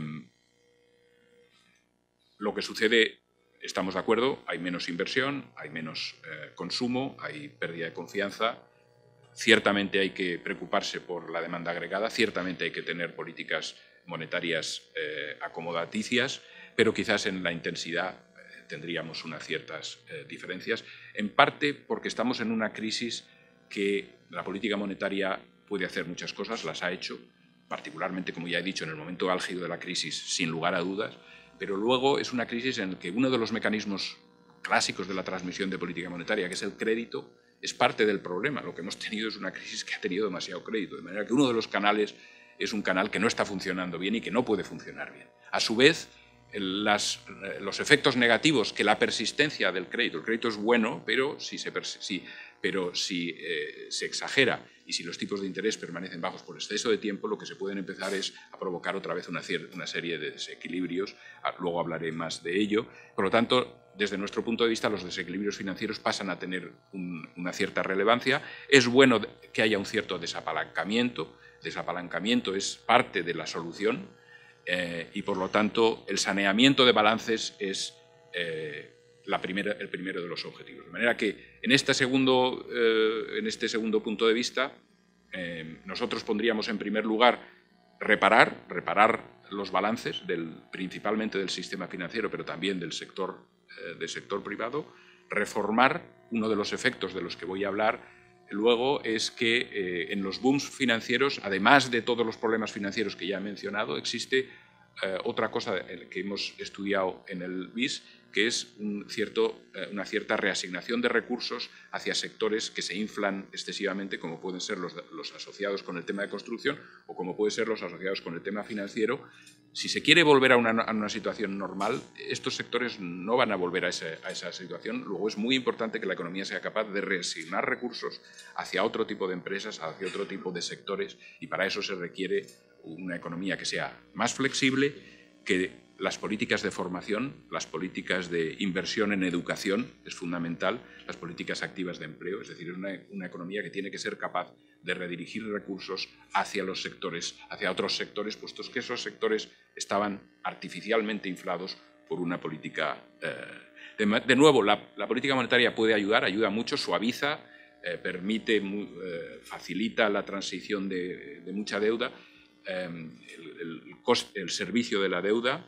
lo que sucede, estamos de acuerdo, hay menos inversión, hay menos eh, consumo, hay pérdida de confianza. Ciertamente hay que preocuparse por la demanda agregada, ciertamente hay que tener políticas monetarias eh, acomodaticias, pero quizás en la intensidad eh, tendríamos unas ciertas eh, diferencias, en parte porque estamos en una crisis que la política monetaria puede hacer muchas cosas, las ha hecho, particularmente, como ya he dicho, en el momento álgido de la crisis, sin lugar a dudas, pero luego es una crisis en la que uno de los mecanismos clásicos de la transmisión de política monetaria, que es el crédito, es parte del problema. Lo que hemos tenido es una crisis que ha tenido demasiado crédito, de manera que uno de los canales es un canal que no está funcionando bien y que no puede funcionar bien. A su vez, las, los efectos negativos que la persistencia del crédito, el crédito es bueno, pero si se, si, pero si eh, se exagera y si los tipos de interés permanecen bajos por exceso de tiempo, lo que se pueden empezar es a provocar otra vez una, una serie de desequilibrios. Luego hablaré más de ello. Por lo tanto, desde nuestro punto de vista, los desequilibrios financieros pasan a tener un, una cierta relevancia. Es bueno que haya un cierto desapalancamiento. Desapalancamiento es parte de la solución eh, y, por lo tanto, el saneamiento de balances es eh, la primera, el primero de los objetivos. De manera que en este segundo, eh, en este segundo punto de vista, eh, nosotros pondríamos en primer lugar reparar, reparar los balances, del, principalmente del sistema financiero, pero también del sector, eh, del sector privado, reformar. Uno de los efectos de los que voy a hablar luego es que eh, en los booms financieros, además de todos los problemas financieros que ya he mencionado, existe eh, otra cosa que hemos estudiado en el B I S, que es un cierto, eh, una cierta reasignación de recursos hacia sectores que se inflan excesivamente, como pueden ser los, los asociados con el tema de construcción o como pueden ser los asociados con el tema financiero. Si se quiere volver a una, a una situación normal, estos sectores no van a volver a, ese, a esa situación. Luego es muy importante que la economía sea capaz de reasignar recursos hacia otro tipo de empresas, hacia otro tipo de sectores, y para eso se requiere una economía que sea más flexible, que las políticas de formación, las políticas de inversión en educación es fundamental, las políticas activas de empleo, es decir, una, una economía que tiene que ser capaz de redirigir recursos hacia los sectores, hacia otros sectores, puestos que esos sectores estaban artificialmente inflados por una política. Eh, de, de nuevo, la, la política monetaria puede ayudar, ayuda mucho, suaviza, eh, permite, eh, facilita la transición de, de mucha deuda, eh, el, el, coste, el servicio de la deuda,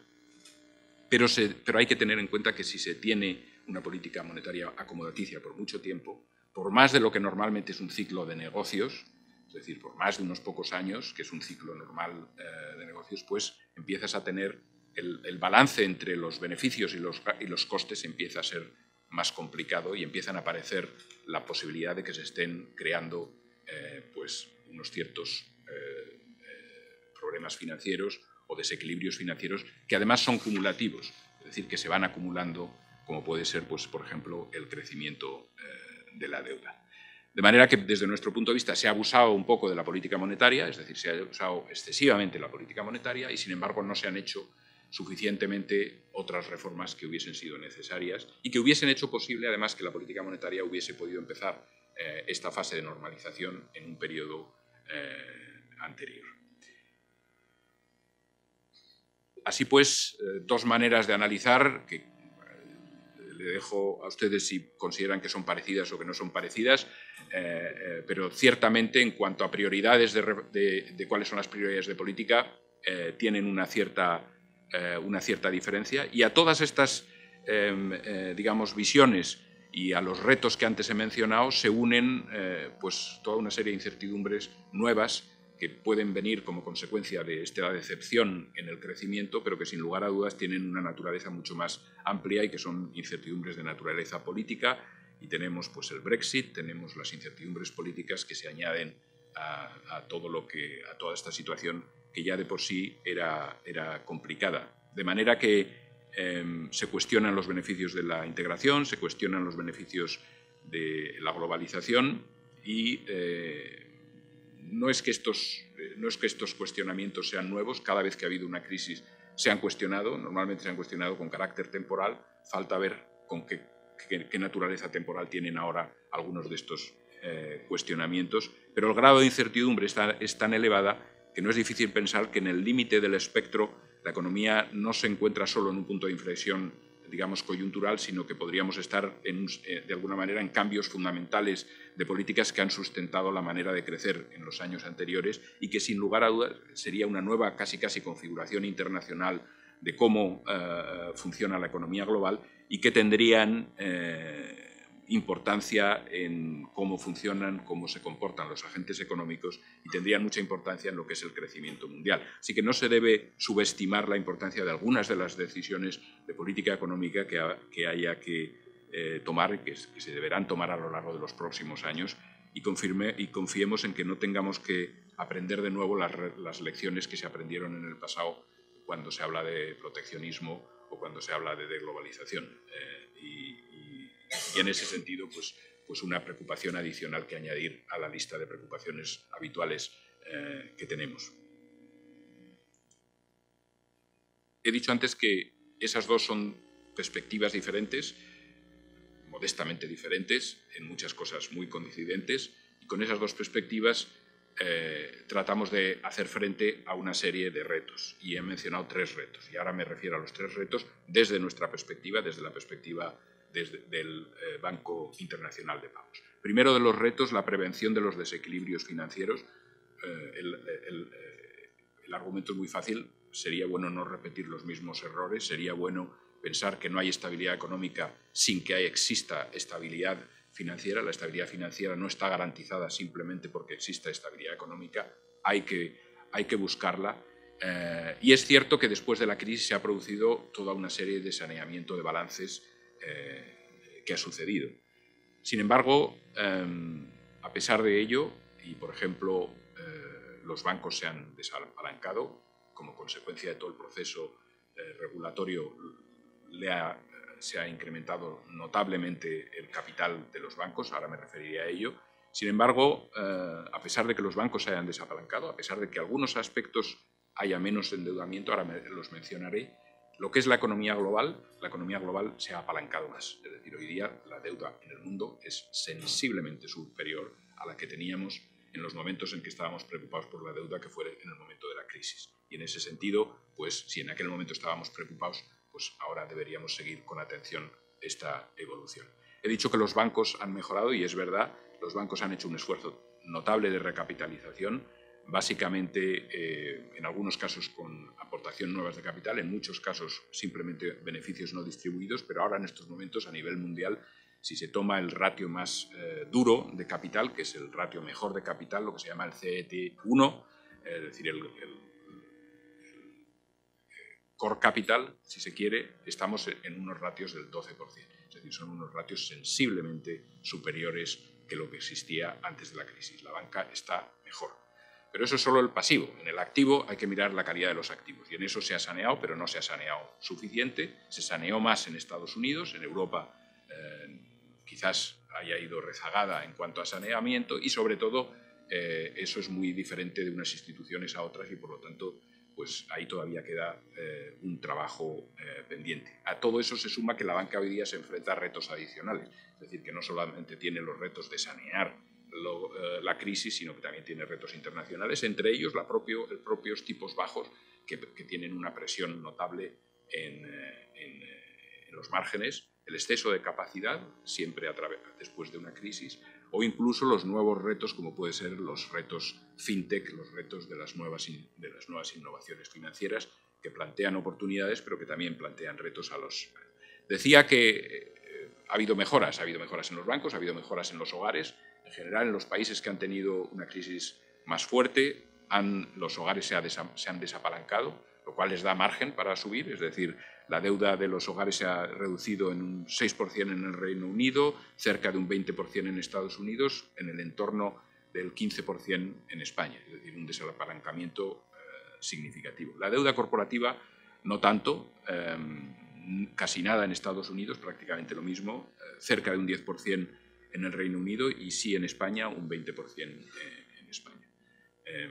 pero, se, pero hay que tener en cuenta que si se tiene una política monetaria acomodaticia por mucho tiempo, por más de lo que normalmente es un ciclo de negocios, es decir, por más de unos pocos años, que es un ciclo normal eh, de negocios, pues empiezas a tener el, el balance entre los beneficios y los, y los costes empieza a ser más complicado y empiezan a aparecer la posibilidad de que se estén creando eh, pues, unos ciertos eh, eh, problemas financieros o desequilibrios financieros que además son cumulativos, es decir, que se van acumulando, como puede ser, pues, por ejemplo, el crecimiento eh, de la deuda. De manera que, desde nuestro punto de vista, se ha abusado un poco de la política monetaria, es decir, se ha abusado excesivamente la política monetaria y, sin embargo, no se han hecho suficientemente otras reformas que hubiesen sido necesarias y que hubiesen hecho posible, además, que la política monetaria hubiese podido empezar eh, esta fase de normalización en un periodo eh, anterior. Así pues, eh, dos maneras de analizar, que eh, le dejo a ustedes si consideran que son parecidas o que no son parecidas, eh, eh, pero ciertamente en cuanto a prioridades de, de, de cuáles son las prioridades de política, eh, tienen una cierta... una cierta diferencia, y a todas estas eh, eh, digamos, visiones y a los retos que antes he mencionado se unen eh, pues, toda una serie de incertidumbres nuevas que pueden venir como consecuencia de esta decepción en el crecimiento, pero que sin lugar a dudas tienen una naturaleza mucho más amplia y que son incertidumbres de naturaleza política, y tenemos pues, el Brexit, tenemos las incertidumbres políticas que se añaden a, a, todo lo que, a toda esta situación que ya de por sí era, era complicada. De manera que eh, se cuestionan los beneficios de la integración, se cuestionan los beneficios de la globalización y eh, no, es que estos, eh, no es que estos cuestionamientos sean nuevos, cada vez que ha habido una crisis se han cuestionado, normalmente se han cuestionado con carácter temporal, falta ver con qué, qué, qué naturaleza temporal tienen ahora algunos de estos eh, cuestionamientos, pero el grado de incertidumbre está, es tan elevada que no es difícil pensar que en el límite del espectro la economía no se encuentra solo en un punto de inflexión, digamos, coyuntural, sino que podríamos estar, en, de alguna manera, en cambios fundamentales de políticas que han sustentado la manera de crecer en los años anteriores y que, sin lugar a dudas, sería una nueva, casi casi, configuración internacional de cómo eh, funciona la economía global y que tendrían eh, importancia en cómo funcionan, cómo se comportan los agentes económicos y tendrían mucha importancia en lo que es el crecimiento mundial. Así que no se debe subestimar la importancia de algunas de las decisiones de política económica que, ha, que haya que eh, tomar, que, que se deberán tomar a lo largo de los próximos años y, confirme, y confiemos en que no tengamos que aprender de nuevo las, las lecciones que se aprendieron en el pasado cuando se habla de proteccionismo o cuando se habla de deglobalización. Eh, y, Y en ese sentido, pues, pues una preocupación adicional que añadir a la lista de preocupaciones habituales eh, que tenemos. He dicho antes que esas dos son perspectivas diferentes, modestamente diferentes, en muchas cosas muy coincidentes, y con esas dos perspectivas eh, tratamos de hacer frente a una serie de retos. Y he mencionado tres retos, y ahora me refiero a los tres retos desde nuestra perspectiva, desde la perspectiva Desde, del eh, Banco Internacional de Pagos. Primero de los retos, la prevención de los desequilibrios financieros. Eh, el, el, el argumento es muy fácil, sería bueno no repetir los mismos errores, sería bueno pensar que no hay estabilidad económica sin que exista estabilidad financiera. La estabilidad financiera no está garantizada simplemente porque exista estabilidad económica, hay que, hay que buscarla. Eh, y es cierto que después de la crisis se ha producido toda una serie de saneamiento de balances Eh, que ha sucedido. Sin embargo, eh, a pesar de ello, y por ejemplo, eh, los bancos se han desapalancado como consecuencia de todo el proceso eh, regulatorio, le ha, se ha incrementado notablemente el capital de los bancos, ahora me referiré a ello. Sin embargo, eh, a pesar de que los bancos se hayan desapalancado, a pesar de que algunos aspectos haya menos endeudamiento, ahora me, los mencionaré, lo que es la economía global, la economía global se ha apalancado más. Es decir, hoy día la deuda en el mundo es sensiblemente superior a la que teníamos en los momentos en que estábamos preocupados por la deuda, que fue en el momento de la crisis. Y en ese sentido, pues si en aquel momento estábamos preocupados, pues ahora deberíamos seguir con atención esta evolución. He dicho que los bancos han mejorado y es verdad, los bancos han hecho un esfuerzo notable de recapitalización, básicamente eh, en algunos casos con aportación nuevas de capital, en muchos casos simplemente beneficios no distribuidos, pero ahora en estos momentos a nivel mundial, si se toma el ratio más eh, duro de capital, que es el ratio mejor de capital, lo que se llama el C E T uno, eh, es decir, el, el, el core capital, si se quiere, estamos en unos ratios del doce por ciento, es decir, son unos ratios sensiblemente superiores que lo que existía antes de la crisis. La banca está mejor. Pero eso es solo el pasivo. En el activo hay que mirar la calidad de los activos. Y en eso se ha saneado, pero no se ha saneado suficiente. Se saneó más en Estados Unidos. En Europa eh, quizás haya ido rezagada en cuanto a saneamiento. Y sobre todo, eh, eso es muy diferente de unas instituciones a otras y por lo tanto pues ahí todavía queda eh, un trabajo eh, pendiente. A todo eso se suma que la banca hoy día se enfrenta a retos adicionales, es decir, que no solamente tiene los retos de sanear lo, eh, la crisis, sino que también tiene retos internacionales, entre ellos la propio, el propios tipos bajos que, que tienen una presión notable en, en, en los márgenes, el exceso de capacidad, siempre a través, después de una crisis, o incluso los nuevos retos, como pueden ser los retos fintech, los retos de las nuevas, de las nuevas innovaciones financieras, que plantean oportunidades, pero que también plantean retos a los... Decía que eh, ha habido mejoras, ha habido mejoras en los bancos, ha habido mejoras en los hogares. En general, en los países que han tenido una crisis más fuerte, han, los hogares se, ha desa, se han desapalancado, lo cual les da margen para subir, es decir, la deuda de los hogares se ha reducido en un seis por cien en el Reino Unido, cerca de un veinte por cien en Estados Unidos, en el entorno del quince por cien en España, es decir, un desapalancamiento eh, significativo. La deuda corporativa no tanto, eh, casi nada en Estados Unidos, prácticamente lo mismo, eh, cerca de un diez por cien en el Reino Unido y sí en España un veinte por cien eh, en España. Eh,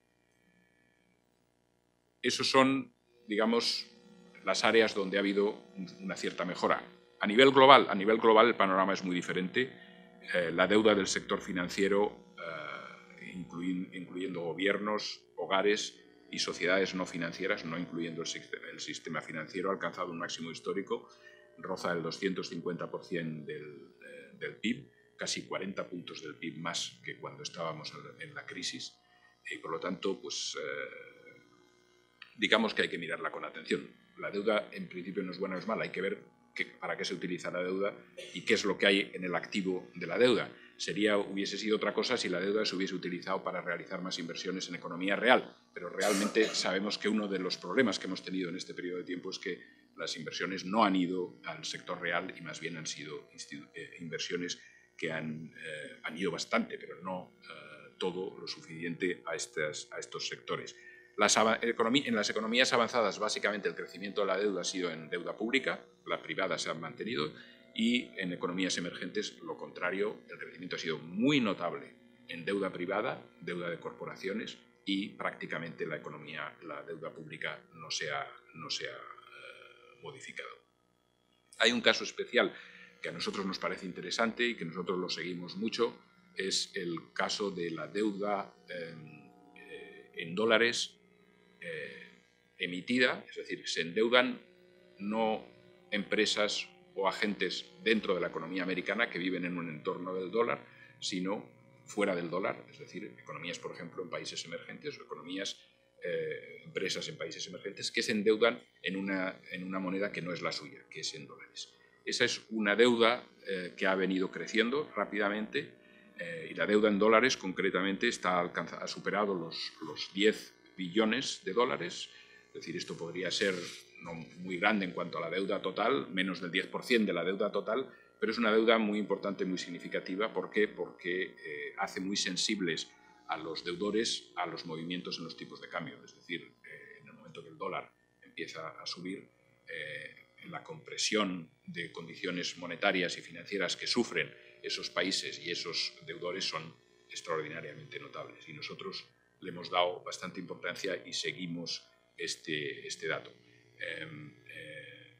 esos son, digamos, las áreas donde ha habido una cierta mejora. A nivel global, a nivel global el panorama es muy diferente. Eh, la deuda del sector financiero, eh, incluy, incluyendo gobiernos, hogares y sociedades no financieras, no incluyendo el, el sistema financiero, ha alcanzado un máximo histórico, roza el doscientos cincuenta por cien del, eh, del P I B, casi cuarenta puntos del P I B más que cuando estábamos en la crisis. Y por lo tanto, pues, eh, digamos que hay que mirarla con atención. La deuda, en principio, no es buena o es mala. Hay que ver qué, para qué se utiliza la deuda y qué es lo que hay en el activo de la deuda. Sería, hubiese sido otra cosa si la deuda se hubiese utilizado para realizar más inversiones en economía real. Pero realmente sabemos que uno de los problemas que hemos tenido en este periodo de tiempo es que las inversiones no han ido al sector real y más bien han sido eh, inversiones que han, eh, han ido bastante, pero no eh, todo lo suficiente a, estas, a estos sectores. Las en las economías avanzadas, básicamente, el crecimiento de la deuda ha sido en deuda pública, la privada se ha mantenido, y en economías emergentes, lo contrario, el crecimiento ha sido muy notable en deuda privada, deuda de corporaciones, y prácticamente la economía, la deuda pública no se ha, no se ha eh, modificado. Hay un caso especial que a nosotros nos parece interesante y que nosotros lo seguimos mucho, es el caso de la deuda eh, eh, en dólares Eh, emitida, es decir, se endeudan no empresas o agentes dentro de la economía americana que viven en un entorno del dólar, sino fuera del dólar, es decir, economías, por ejemplo, en países emergentes o economías, eh, empresas en países emergentes que se endeudan en una, en una moneda que no es la suya, que es en dólares. Esa es una deuda eh, que ha venido creciendo rápidamente eh, y la deuda en dólares concretamente está alcanza, ha superado los, los diez billones de dólares, es decir, esto podría ser no muy grande en cuanto a la deuda total, menos del diez por cien de la deuda total, pero es una deuda muy importante, muy significativa. ¿Por qué? Porque eh, hace muy sensibles a los deudores a los movimientos en los tipos de cambio, es decir, eh, en el momento que el dólar empieza a subir, eh, en la compresión de condiciones monetarias y financieras que sufren esos países y esos deudores son extraordinariamente notables, y nosotros le hemos dado bastante importancia y seguimos este, este dato. Eh, eh,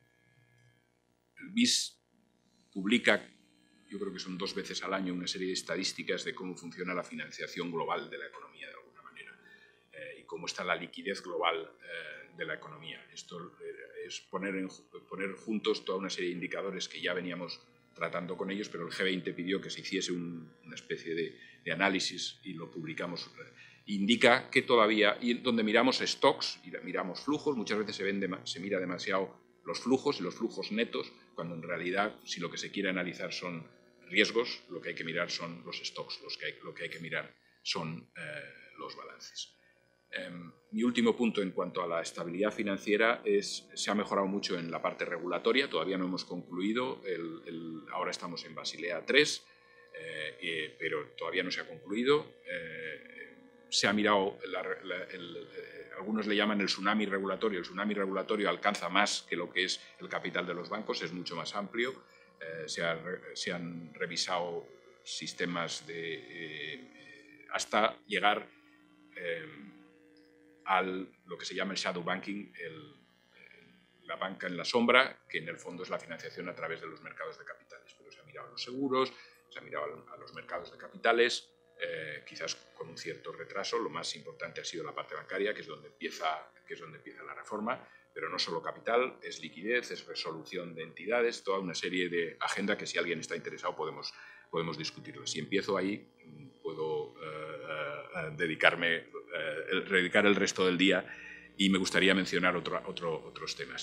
el B I S publica, yo creo que son dos veces al año, una serie de estadísticas de cómo funciona la financiación global de la economía, de alguna manera, eh, y cómo está la liquidez global eh, de la economía. Esto eh, es poner, en, poner juntos toda una serie de indicadores que ya veníamos tratando con ellos, pero el G veinte pidió que se hiciese un, una especie de, de análisis y lo publicamos. Eh, indica que todavía, y donde miramos stocks y miramos flujos, muchas veces se, ven de, se mira demasiado los flujos y los flujos netos, cuando en realidad, si lo que se quiere analizar son riesgos, lo que hay que mirar son los stocks, los que hay, lo que hay que mirar son eh, los balances. Eh, mi último punto en cuanto a la estabilidad financiera es, se ha mejorado mucho en la parte regulatoria, todavía no hemos concluido, el, el, ahora estamos en Basilea tres, eh, eh, pero todavía no se ha concluido. Eh, se ha mirado, la, la, el, eh, algunos le llaman el tsunami regulatorio, el tsunami regulatorio alcanza más que lo que es el capital de los bancos, es mucho más amplio, eh, se, ha, se han revisado sistemas de, eh, hasta llegar eh, a lo que se llama el shadow banking, el, la banca en la sombra, que en el fondo es la financiación a través de los mercados de capitales. Pero se ha mirado a los seguros, se ha mirado a los mercados de capitales, eh, quizás con un cierto retraso. Lo más importante ha sido la parte bancaria, que es donde empieza, que es donde empieza la reforma, pero no solo capital, es liquidez, es resolución de entidades, toda una serie de agenda que si alguien está interesado podemos, podemos discutirlo. Si empiezo ahí, puedo eh, eh, dedicarme, eh, dedicar el resto del día y me gustaría mencionar otro, otro, otros temas.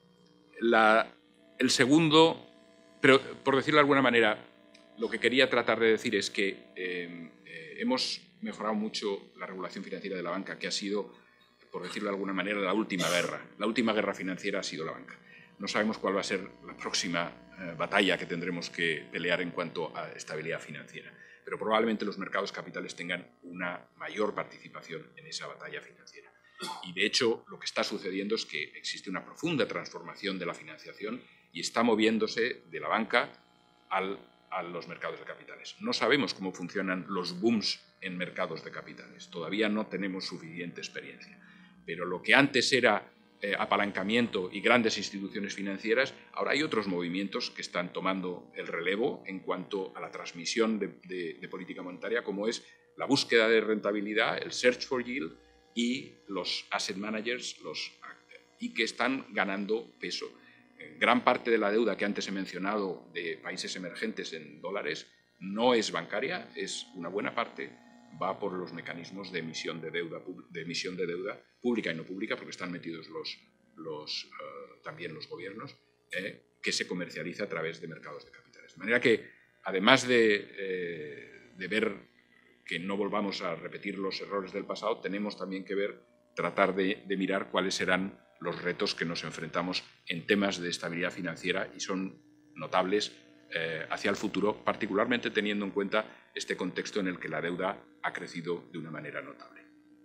La, el segundo, pero por decirlo de alguna manera, lo que quería tratar de decir es que eh, eh, hemos mejorado mucho la regulación financiera de la banca, que ha sido, por decirlo de alguna manera, la última guerra. La última guerra financiera ha sido la banca. No sabemos cuál va a ser la próxima eh, batalla que tendremos que pelear en cuanto a estabilidad financiera, pero probablemente los mercados capitales tengan una mayor participación en esa batalla financiera. Y, de hecho, lo que está sucediendo es que existe una profunda transformación de la financiación y está moviéndose de la banca al, a los mercados de capitales. No sabemos cómo funcionan los booms en mercados de capitales. Todavía no tenemos suficiente experiencia. Pero lo que antes era eh, apalancamiento y grandes instituciones financieras, ahora hay otros movimientos que están tomando el relevo en cuanto a la transmisión de, de, de política monetaria, como es la búsqueda de rentabilidad, el search for yield, y los asset managers, los, y que están ganando peso. Gran parte de la deuda que antes he mencionado de países emergentes en dólares no es bancaria, es una buena parte va por los mecanismos de emisión de deuda, de emisión de deuda pública y no pública, porque están metidos los, los, uh, también los gobiernos, eh, que se comercializa a través de mercados de capitales. De manera que, además de, eh, de ver que no volvamos a repetir los errores del pasado, tenemos también que ver, tratar de, de mirar cuáles serán los retos que nos enfrentamos en temas de estabilidad financiera, y son notables eh, hacia el futuro, particularmente teniendo en cuenta este contexto en el que la deuda ha crecido de una manera notable.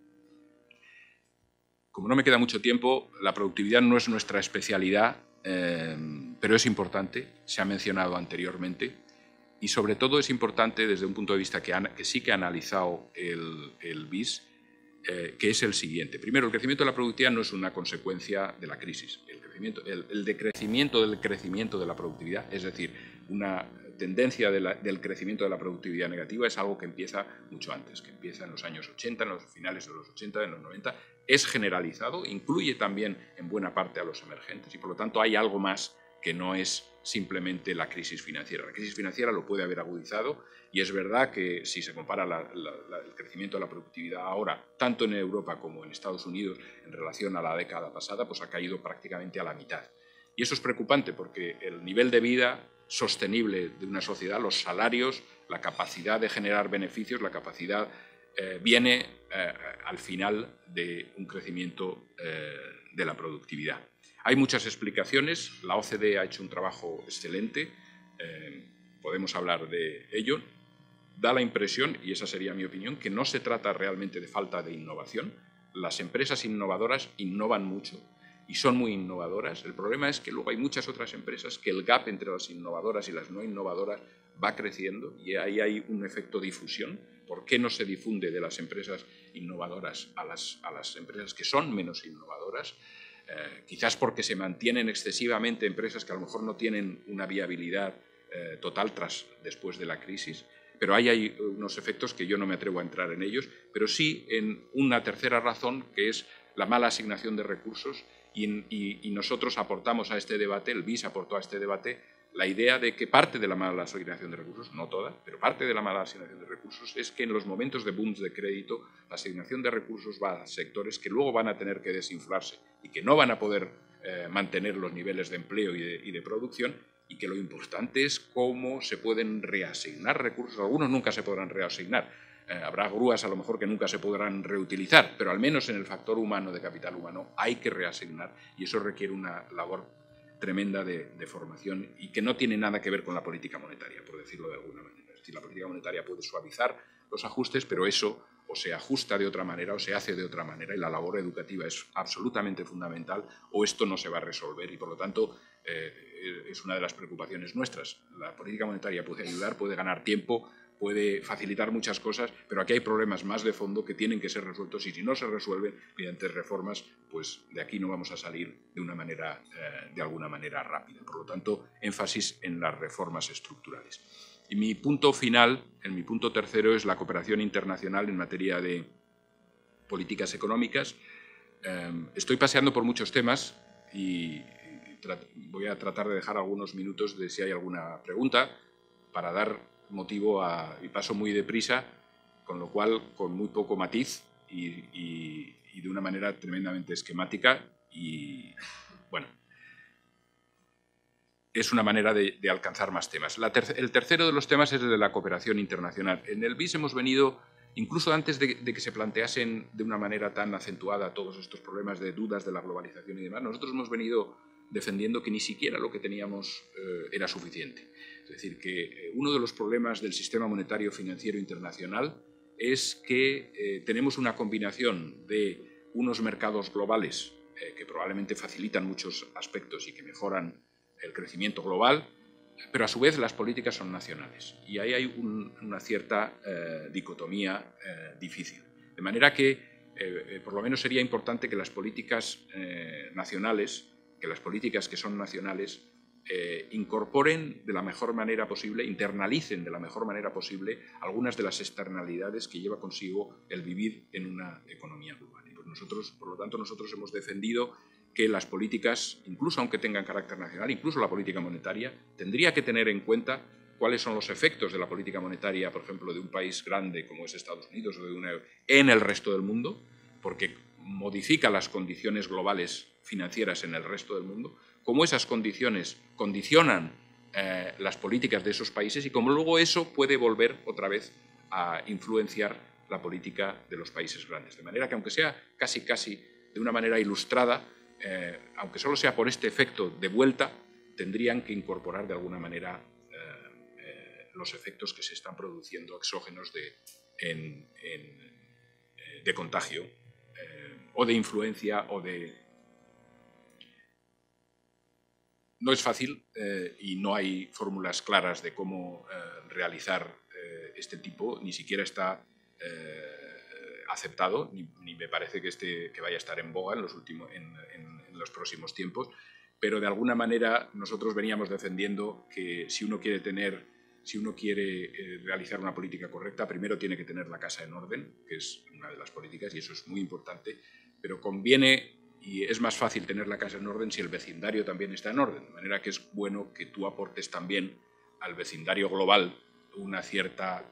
Como no me queda mucho tiempo, la productividad no es nuestra especialidad, eh, pero es importante, se ha mencionado anteriormente, y sobre todo es importante desde un punto de vista que, han, que sí que ha analizado el, el B I S, eh, que es el siguiente. Primero, el crecimiento de la productividad no es una consecuencia de la crisis. El, crecimiento, el, el decrecimiento del crecimiento de la productividad, es decir, una tendencia de la, del crecimiento de la productividad negativa, es algo que empieza mucho antes, que empieza en los años ochenta, en los finales de los ochenta, en los noventa, es generalizado, incluye también en buena parte a los emergentes, y por lo tanto hay algo más que no es simplemente la crisis financiera. La crisis financiera lo puede haber agudizado, y es verdad que si se compara la, la, la, el crecimiento de la productividad ahora, tanto en Europa como en Estados Unidos, en relación a la década pasada, pues ha caído prácticamente a la mitad. Y eso es preocupante porque el nivel de vida sostenible de una sociedad, los salarios, la capacidad de generar beneficios, la capacidad eh, viene eh, al final de un crecimiento eh, de la productividad. Hay muchas explicaciones, la O C D E ha hecho un trabajo excelente, eh, podemos hablar de ello. Da la impresión, y esa sería mi opinión, que no se trata realmente de falta de innovación. Las empresas innovadoras innovan mucho y son muy innovadoras. El problema es que luego hay muchas otras empresas que el gap entre las innovadoras y las no innovadoras va creciendo, y ahí hay un efecto difusión. ¿Por qué no se difunde de las empresas innovadoras a las, a las empresas que son menos innovadoras? Eh, quizás porque se mantienen excesivamente empresas que a lo mejor no tienen una viabilidad eh, total tras, después de la crisis, pero ahí hay unos efectos que yo no me atrevo a entrar en ellos, pero sí en una tercera razón, que es la mala asignación de recursos, y, y, y nosotros aportamos a este debate, el B I S aportó a este debate, la idea de que parte de la mala asignación de recursos, no toda, pero parte de la mala asignación de recursos es que en los momentos de booms de crédito la asignación de recursos va a sectores que luego van a tener que desinflarse y que no van a poder eh, mantener los niveles de empleo y de, y de producción, y que lo importante es cómo se pueden reasignar recursos. Algunos nunca se podrán reasignar. Eh, habrá grúas a lo mejor que nunca se podrán reutilizar, pero al menos en el factor humano, de capital humano, hay que reasignar, y eso requiere una labor tremenda de, de formación, y que no tiene nada que ver con la política monetaria, por decirlo de alguna manera. Es decir, la política monetaria puede suavizar los ajustes, pero eso o se ajusta de otra manera o se hace de otra manera, y la labor educativa es absolutamente fundamental, o esto no se va a resolver, y por lo tanto eh, es una de las preocupaciones nuestras. La política monetaria puede ayudar, puede ganar tiempo, puede facilitar muchas cosas, pero aquí hay problemas más de fondo que tienen que ser resueltos y si no se resuelven mediante reformas, pues de aquí no vamos a salir de una manera, eh, de alguna manera rápida. Por lo tanto, énfasis en las reformas estructurales. Y mi punto final, en mi punto tercero, es la cooperación internacional en materia de políticas económicas. Eh, estoy paseando por muchos temas y voy a tratar de dejar algunos minutos de si hay alguna pregunta para dar motivo a, y paso muy deprisa, con lo cual con muy poco matiz y, y, y de una manera tremendamente esquemática y, bueno, es una manera de, de alcanzar más temas. La ter el tercero de los temas es el de la cooperación internacional. En el B I S hemos venido, incluso antes de, de que se planteasen de una manera tan acentuada todos estos problemas de dudas de la globalización y demás, nosotros hemos venido defendiendo que ni siquiera lo que teníamos eh, era suficiente. Es decir, que eh, uno de los problemas del sistema monetario financiero internacional es que eh, tenemos una combinación de unos mercados globales eh, que probablemente facilitan muchos aspectos y que mejoran el crecimiento global, pero a su vez las políticas son nacionales. Y ahí hay un, una cierta eh, dicotomía eh, difícil. De manera que, eh, eh, por lo menos sería importante que las políticas eh, nacionales que las políticas que son nacionales eh, incorporen de la mejor manera posible, internalicen de la mejor manera posible algunas de las externalidades que lleva consigo el vivir en una economía global. Y pues nosotros, por lo tanto, nosotros hemos defendido que las políticas, incluso aunque tengan carácter nacional, incluso la política monetaria, tendría que tener en cuenta cuáles son los efectos de la política monetaria, por ejemplo, de un país grande como es Estados Unidos o de una, en el resto del mundo, porque modifica las condiciones globales financieras en el resto del mundo, cómo esas condiciones condicionan eh, las políticas de esos países y cómo luego eso puede volver otra vez a influenciar la política de los países grandes. De manera que, aunque sea casi casi de una manera ilustrada, eh, aunque solo sea por este efecto de vuelta, tendrían que incorporar de alguna manera eh, eh, los efectos que se están produciendo exógenos de, en, en, eh, de contagio o de influencia o de... No es fácil eh, y no hay fórmulas claras de cómo eh, realizar eh, este tipo, ni siquiera está eh, aceptado, ni, ni me parece que, este, que vaya a estar en boga en los, últimos, en, en, en los próximos tiempos, pero de alguna manera nosotros veníamos defendiendo que si uno quiere tener, si uno quiere eh, realizar una política correcta, primero tiene que tener la casa en orden, que es una de las políticas y eso es muy importante, pero conviene y es más fácil tener la casa en orden si el vecindario también está en orden, de manera que es bueno que tú aportes también al vecindario global una cierta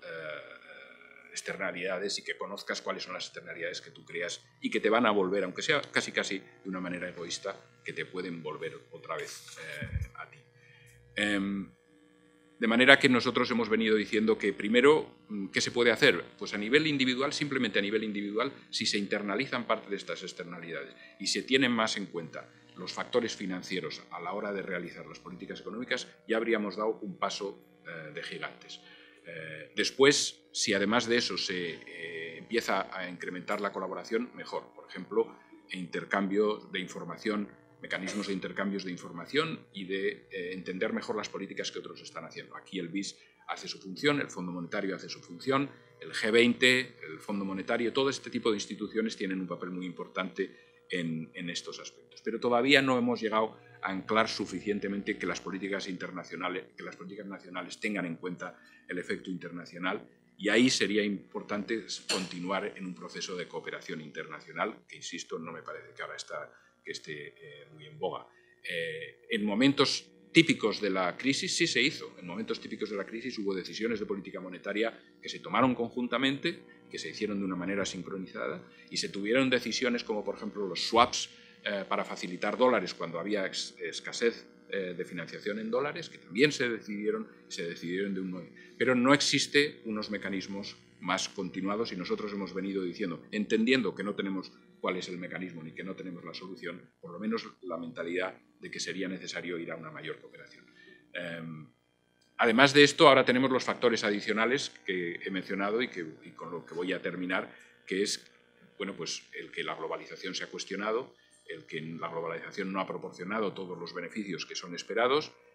eh, externalidades y que conozcas cuáles son las externalidades que tú creas y que te van a volver, aunque sea casi casi de una manera egoísta, que te pueden volver otra vez eh, a ti. Eh, De manera que nosotros hemos venido diciendo que primero, ¿qué se puede hacer? Pues a nivel individual, simplemente a nivel individual, si se internalizan parte de estas externalidades y se tienen más en cuenta los factores financieros a la hora de realizar las políticas económicas, ya habríamos dado un paso eh, de gigantes. Eh, después, si además de eso se eh, empieza a incrementar la colaboración, mejor. Por ejemplo, intercambio de información, mecanismos de intercambios de información y de eh, entender mejor las políticas que otros están haciendo. Aquí el B I S hace su función, el Fondo Monetario hace su función, el G veinte, el Fondo Monetario, todo este tipo de instituciones tienen un papel muy importante en, en estos aspectos. Pero todavía no hemos llegado a anclar suficientemente que las políticas internacionales, que las políticas nacionales tengan en cuenta el efecto internacional y ahí sería importante continuar en un proceso de cooperación internacional que, insisto, no me parece que ahora está que esté eh, muy en boga. Eh, en momentos típicos de la crisis sí se hizo. En momentos típicos de la crisis hubo decisiones de política monetaria que se tomaron conjuntamente, que se hicieron de una manera sincronizada y se tuvieron decisiones como, por ejemplo, los swaps eh, para facilitar dólares cuando había ex escasez eh, de financiación en dólares, que también se decidieron, se decidieron de un modo. Pero no existe unos mecanismos más continuados y nosotros hemos venido diciendo, entendiendo que no tenemos cuál es el mecanismo ni que no tenemos la solución, por lo menos la mentalidad de que sería necesario ir a una mayor cooperación. Eh, además de esto, ahora tenemos los factores adicionales que he mencionado y, que, y con lo que voy a terminar, que es bueno, pues el que la globalización se ha cuestionado, el que la globalización no ha proporcionado todos los beneficios que son esperados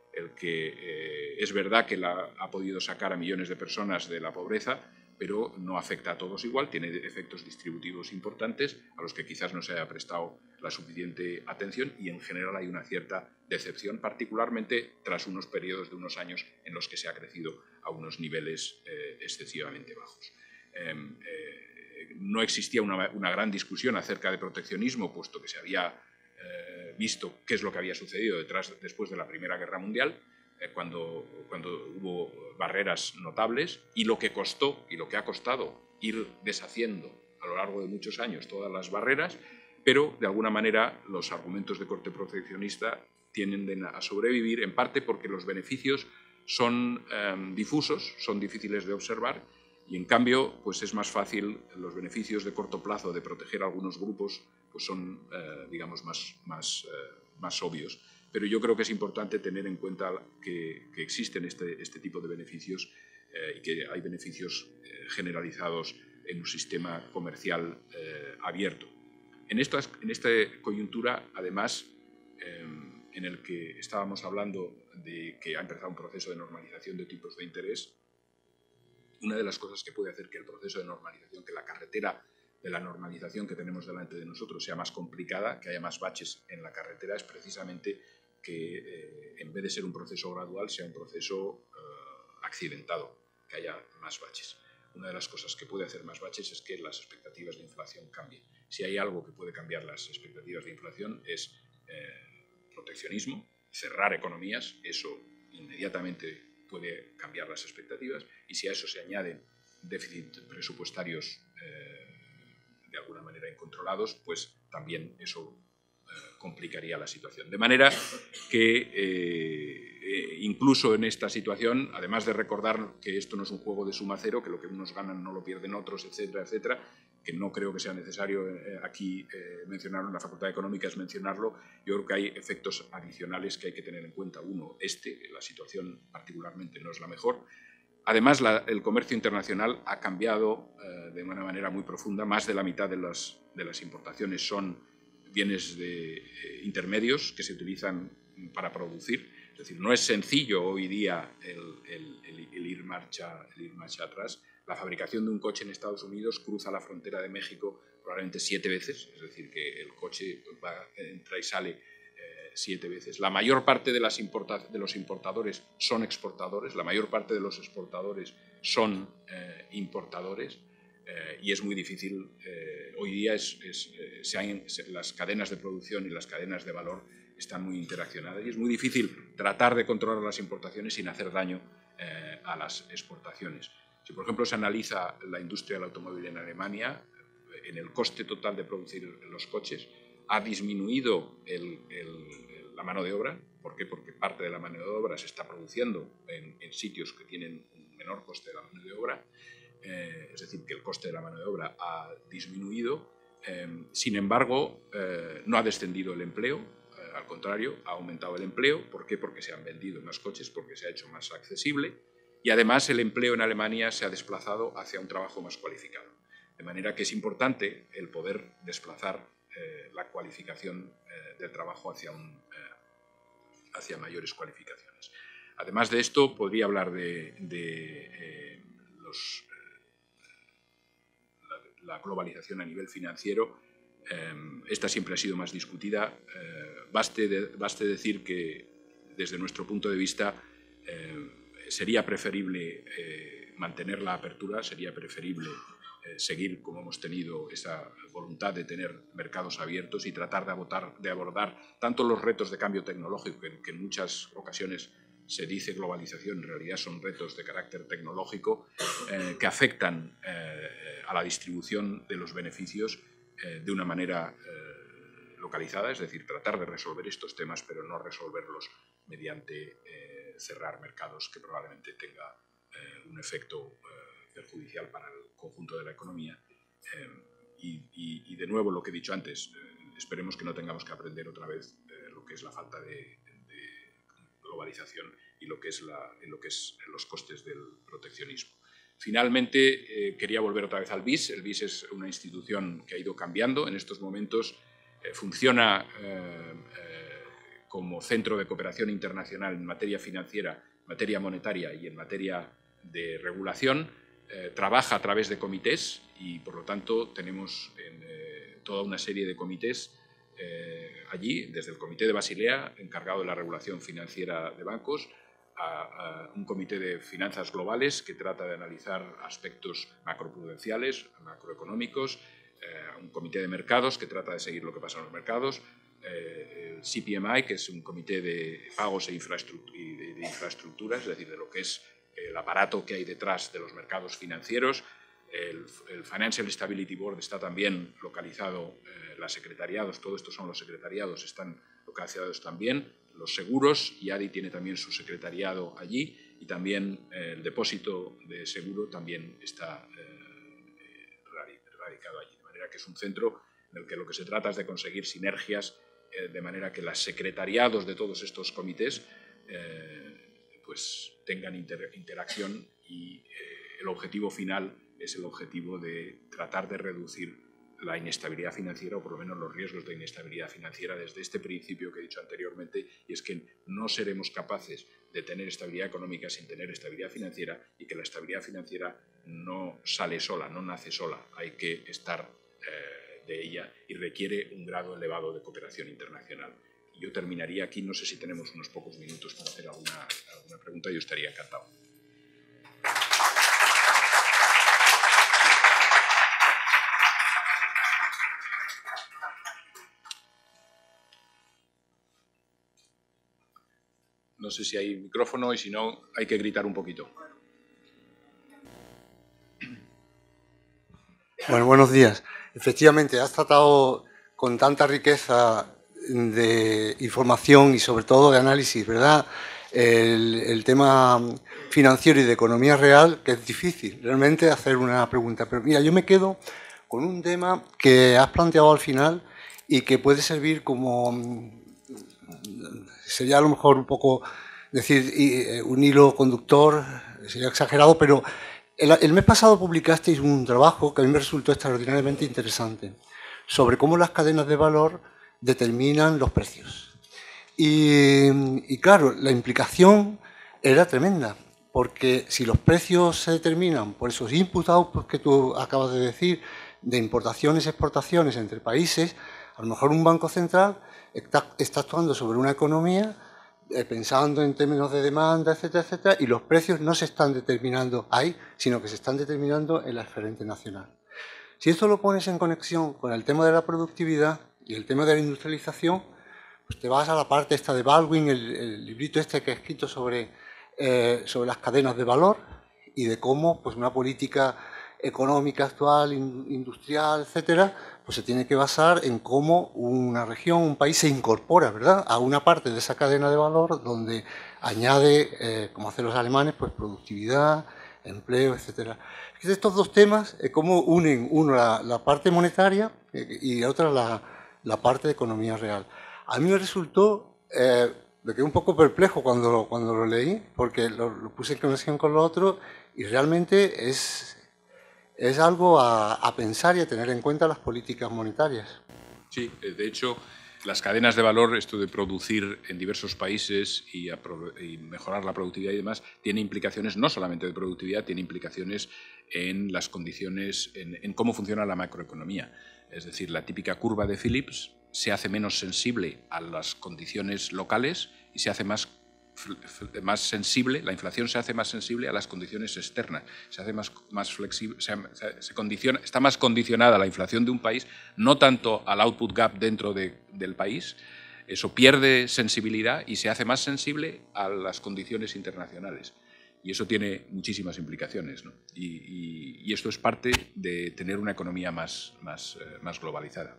el que eh, es verdad que la, ha podido sacar a millones de personas de la pobreza, pero no afecta a todos igual, tiene efectos distributivos importantes a los que quizás no se haya prestado la suficiente atención y en general hay una cierta decepción, particularmente tras unos periodos de unos años en los que se ha crecido a unos niveles eh, excesivamente bajos. Eh, eh, no existía una, una gran discusión acerca de proteccionismo, puesto que se había eh, visto qué es lo que había sucedido detrás, después de la Primera Guerra Mundial, Cuando, cuando hubo barreras notables y lo que costó y lo que ha costado ir deshaciendo a lo largo de muchos años todas las barreras, pero de alguna manera los argumentos de corte proteccionista tienden a sobrevivir, en parte porque los beneficios son eh, difusos, son difíciles de observar y en cambio pues es más fácil, los beneficios de corto plazo de proteger a algunos grupos pues son eh, digamos más, más, eh, más obvios. Pero yo creo que es importante tener en cuenta que, que existen este, este tipo de beneficios eh, y que hay beneficios eh, generalizados en un sistema comercial eh, abierto. En, estas, en esta coyuntura, además, eh, en el que estábamos hablando de que ha empezado un proceso de normalización de tipos de interés, una de las cosas que puede hacer que el proceso de normalización, que la carretera de la normalización que tenemos delante de nosotros sea más complicada, que haya más baches en la carretera, es precisamente que eh, en vez de ser un proceso gradual sea un proceso eh, accidentado, que haya más baches. Una de las cosas que puede hacer más baches es que las expectativas de inflación cambien. Si hay algo que puede cambiar las expectativas de inflación es eh, proteccionismo, cerrar economías, eso inmediatamente puede cambiar las expectativas y si a eso se añaden déficits presupuestarios eh, de alguna manera incontrolados, pues también eso complicaría la situación. De manera que eh, incluso en esta situación, además de recordar que esto no es un juego de suma cero, que lo que unos ganan no lo pierden otros, etcétera, etcétera, que no creo que sea necesario eh, aquí eh, mencionarlo, en la Facultad de Económica es mencionarlo, yo creo que hay efectos adicionales que hay que tener en cuenta. Uno, este, la situación particularmente no es la mejor. Además, la, el comercio internacional ha cambiado eh, de una manera muy profunda. Más de la mitad de las, de las importaciones son bienes de, eh, intermedios que se utilizan para producir. Es decir, no es sencillo hoy día el, el, el, el, ir marcha, el ir marcha atrás. La fabricación de un coche en Estados Unidos cruza la frontera de México probablemente siete veces, es decir, que el coche va, entra y sale eh, siete veces. La mayor parte de, las importa, de los importadores son exportadores, la mayor parte de los exportadores son eh, importadores. Eh, y es muy difícil, eh, hoy día es, es, eh, se han, se, las cadenas de producción y las cadenas de valor están muy interaccionadas y es muy difícil tratar de controlar las importaciones sin hacer daño eh, a las exportaciones. Si, por ejemplo, se analiza la industria del automóvil en Alemania, en el coste total de producir los coches, ha disminuido el, el, la mano de obra. ¿Por qué? Porque parte de la mano de obra se está produciendo en, en sitios que tienen un menor coste de la mano de obra. Eh, es decir, que el coste de la mano de obra ha disminuido, eh, sin embargo, eh, no ha descendido el empleo, eh, al contrario, ha aumentado el empleo. ¿Por qué? Porque se han vendido más coches, porque se ha hecho más accesible y además el empleo en Alemania se ha desplazado hacia un trabajo más cualificado. De manera que es importante el poder desplazar eh, la cualificación eh, del trabajo hacia, un, eh, hacia mayores cualificaciones. Además de esto, podría hablar de, de eh, los la globalización a nivel financiero. Eh, esta siempre ha sido más discutida. Eh, baste, de, baste decir que, desde nuestro punto de vista, eh, sería preferible eh, mantener la apertura, sería preferible eh, seguir como hemos tenido esa voluntad de tener mercados abiertos y tratar de abordar, de abordar tanto los retos de cambio tecnológico, que, que en muchas ocasiones se dice globalización, en realidad son retos de carácter tecnológico eh, que afectan eh, a la distribución de los beneficios eh, de una manera eh, localizada, es decir, tratar de resolver estos temas, pero no resolverlos mediante eh, cerrar mercados que probablemente tenga eh, un efecto eh, perjudicial para el conjunto de la economía. Eh, y, y, y de nuevo, lo que he dicho antes, eh, esperemos que no tengamos que aprender otra vez eh, lo que es la falta de globalización y lo que es, la, lo que es los costes del proteccionismo. Finalmente, eh, quería volver otra vez al B I S. El B I S es una institución que ha ido cambiando. En estos momentos eh, funciona eh, eh, como centro de cooperación internacional en materia financiera, en materia monetaria y en materia de regulación, eh, trabaja a través de comités y, por lo tanto, tenemos en, eh, toda una serie de comités eh, allí, desde el Comité de Basilea, encargado de la regulación financiera de bancos, a, a un comité de finanzas globales que trata de analizar aspectos macroprudenciales, macroeconómicos, eh, un comité de mercados que trata de seguir lo que pasa en los mercados, eh, el C P M I, que es un comité de pagos e infraestructura, de, de infraestructuras, es decir, de lo que es el aparato que hay detrás de los mercados financieros. El, el Financial Stability Board está también localizado, eh, los secretariados, todos estos son los secretariados, están localizados también. Los seguros, y A D I tiene también su secretariado allí, y también eh, el depósito de seguro también está eh, radicado allí. De manera que es un centro en el que lo que se trata es de conseguir sinergias, eh, de manera que los secretariados de todos estos comités eh, pues tengan inter interacción y eh, el objetivo final es el objetivo de tratar de reducir la inestabilidad financiera, o por lo menos los riesgos de inestabilidad financiera, desde este principio que he dicho anteriormente, y es que no seremos capaces de tener estabilidad económica sin tener estabilidad financiera, y que la estabilidad financiera no sale sola, no nace sola, hay que estar eh, de ella y requiere un grado elevado de cooperación internacional. Y yo terminaría aquí, no sé si tenemos unos pocos minutos para hacer alguna, alguna pregunta, yo estaría encantado. No sé si hay micrófono y si no, hay que gritar un poquito. Bueno, buenos días. Efectivamente, has tratado con tanta riqueza de información y sobre todo de análisis, ¿verdad?, el, el tema financiero y de economía real, que es difícil realmente hacer una pregunta. Pero mira, yo me quedo con un tema que has planteado al final y que puede servir como... sería a lo mejor un poco decir un hilo conductor, sería exagerado, pero el, el mes pasado publicasteis un trabajo que a mí me resultó extraordinariamente interesante sobre cómo las cadenas de valor determinan los precios. Y, y claro, la implicación era tremenda, porque si los precios se determinan por esos input outputs que tú acabas de decir, de importaciones y exportaciones entre países, a lo mejor un banco central Está, está actuando sobre una economía eh, pensando en términos de demanda, etcétera, etcétera, y los precios no se están determinando ahí, sino que se están determinando en la esfera internacional. Si esto lo pones en conexión con el tema de la productividad y el tema de la industrialización, pues te vas a la parte esta de Baldwin, el, el librito este que ha escrito sobre, eh, sobre las cadenas de valor y de cómo pues, una política económica actual, industrial, etcétera, pues se tiene que basar en cómo una región, un país se incorpora, ¿verdad?, a una parte de esa cadena de valor donde añade, eh, como hacen los alemanes, pues productividad, empleo, etcétera. Estos dos temas, eh, cómo unen uno la, la parte monetaria eh, y otra la, la parte de economía real. A mí me resultó, eh, me quedé un poco perplejo cuando, cuando lo leí, porque lo, lo puse en conexión con lo otro y realmente es... es algo a, a pensar y a tener en cuenta las políticas monetarias. Sí, de hecho, las cadenas de valor, esto de producir en diversos países y, a, y mejorar la productividad y demás, tiene implicaciones no solamente de productividad, tiene implicaciones en las condiciones, en, en cómo funciona la macroeconomía. Es decir, la típica curva de Phillips se hace menos sensible a las condiciones locales y se hace más más sensible, la inflación se hace más sensible a las condiciones externas, se hace más, más flexible, se, se condiciona, está más condicionada la inflación de un país, no tanto al output gap dentro de, del país, eso pierde sensibilidad y se hace más sensible a las condiciones internacionales. Y eso tiene muchísimas implicaciones, ¿no? y, y, y esto es parte de tener una economía más, más, eh, más globalizada.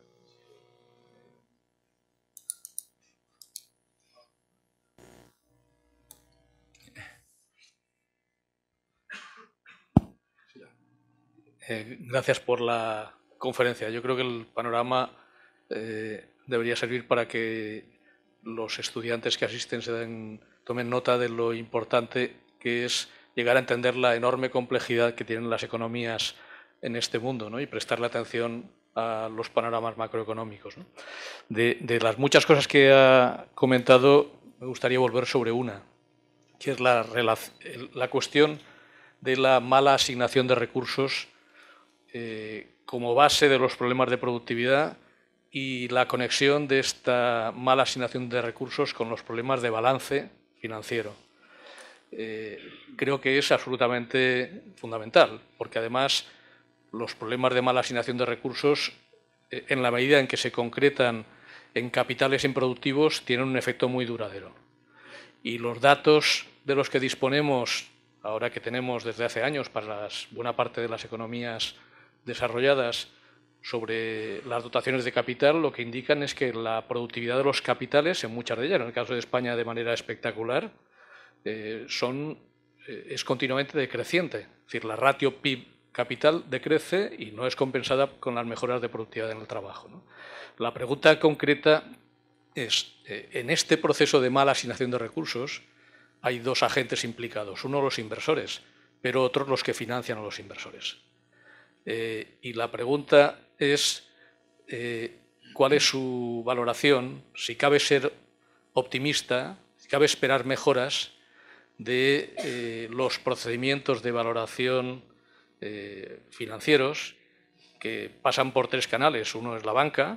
Eh, gracias por la conferencia. Yo creo que el panorama eh, debería servir para que los estudiantes que asisten se den, tomen nota de lo importante que es llegar a entender la enorme complejidad que tienen las economías en este mundo, ¿no?, y prestarle atención a los panoramas macroeconómicos, ¿no? De, de las muchas cosas que ha comentado, me gustaría volver sobre una, que es la, la cuestión de la mala asignación de recursos eh, como base de los problemas de productividad y la conexión de esta mala asignación de recursos con los problemas de balance financiero. Eh, creo que es absolutamente fundamental, porque además los problemas de mala asignación de recursos, eh, en la medida en que se concretan en capitales improductivos, tienen un efecto muy duradero. Y los datos de los que disponemos, ahora que tenemos desde hace años para las, buena parte de las economías desarrolladas, sobre las dotaciones de capital, lo que indican es que la productividad de los capitales, en muchas de ellas, en el caso de España de manera espectacular, eh, son, eh, es continuamente decreciente. Es decir, la ratio P I B capital decrece y no es compensada con las mejoras de productividad en el trabajo, ¿no? La pregunta concreta es, eh, en este proceso de mala asignación de recursos hay dos agentes implicados, uno los inversores, pero otros los que financian a los inversores. Eh, y la pregunta es eh, cuál es su valoración, si cabe ser optimista, si cabe esperar mejoras de eh, los procedimientos de valoración eh, financieros que pasan por tres canales. Uno es la banca,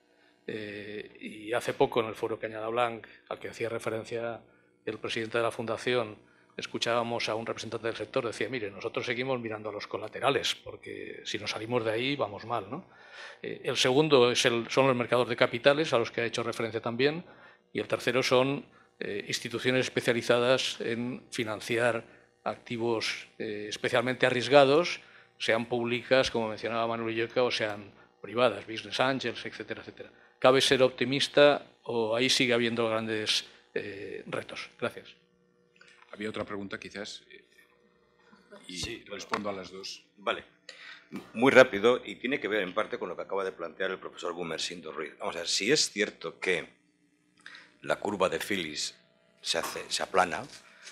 eh, y hace poco en el foro Cañada Blanc, al que hacía referencia el presidente de la Fundación, escuchábamos a un representante del sector, decía, mire, nosotros seguimos mirando a los colaterales, porque si nos salimos de ahí vamos mal, ¿no? Eh, el segundo es el, son los mercados de capitales, a los que ha hecho referencia también, y el tercero son eh, instituciones especializadas en financiar activos eh, especialmente arriesgados, sean públicas, como mencionaba Manuel Ulloa, o sean privadas, business angels, etcétera, etcétera. ¿Cabe ser optimista o ahí sigue habiendo grandes eh, retos? Gracias. Había otra pregunta, quizás, y sí, respondo a las dos. Vale. Muy rápido, y tiene que ver en parte con lo que acaba de plantear el profesor Gumersindo Ruiz. Vamos a ver, si es cierto que la curva de Phillips se, hace, se aplana,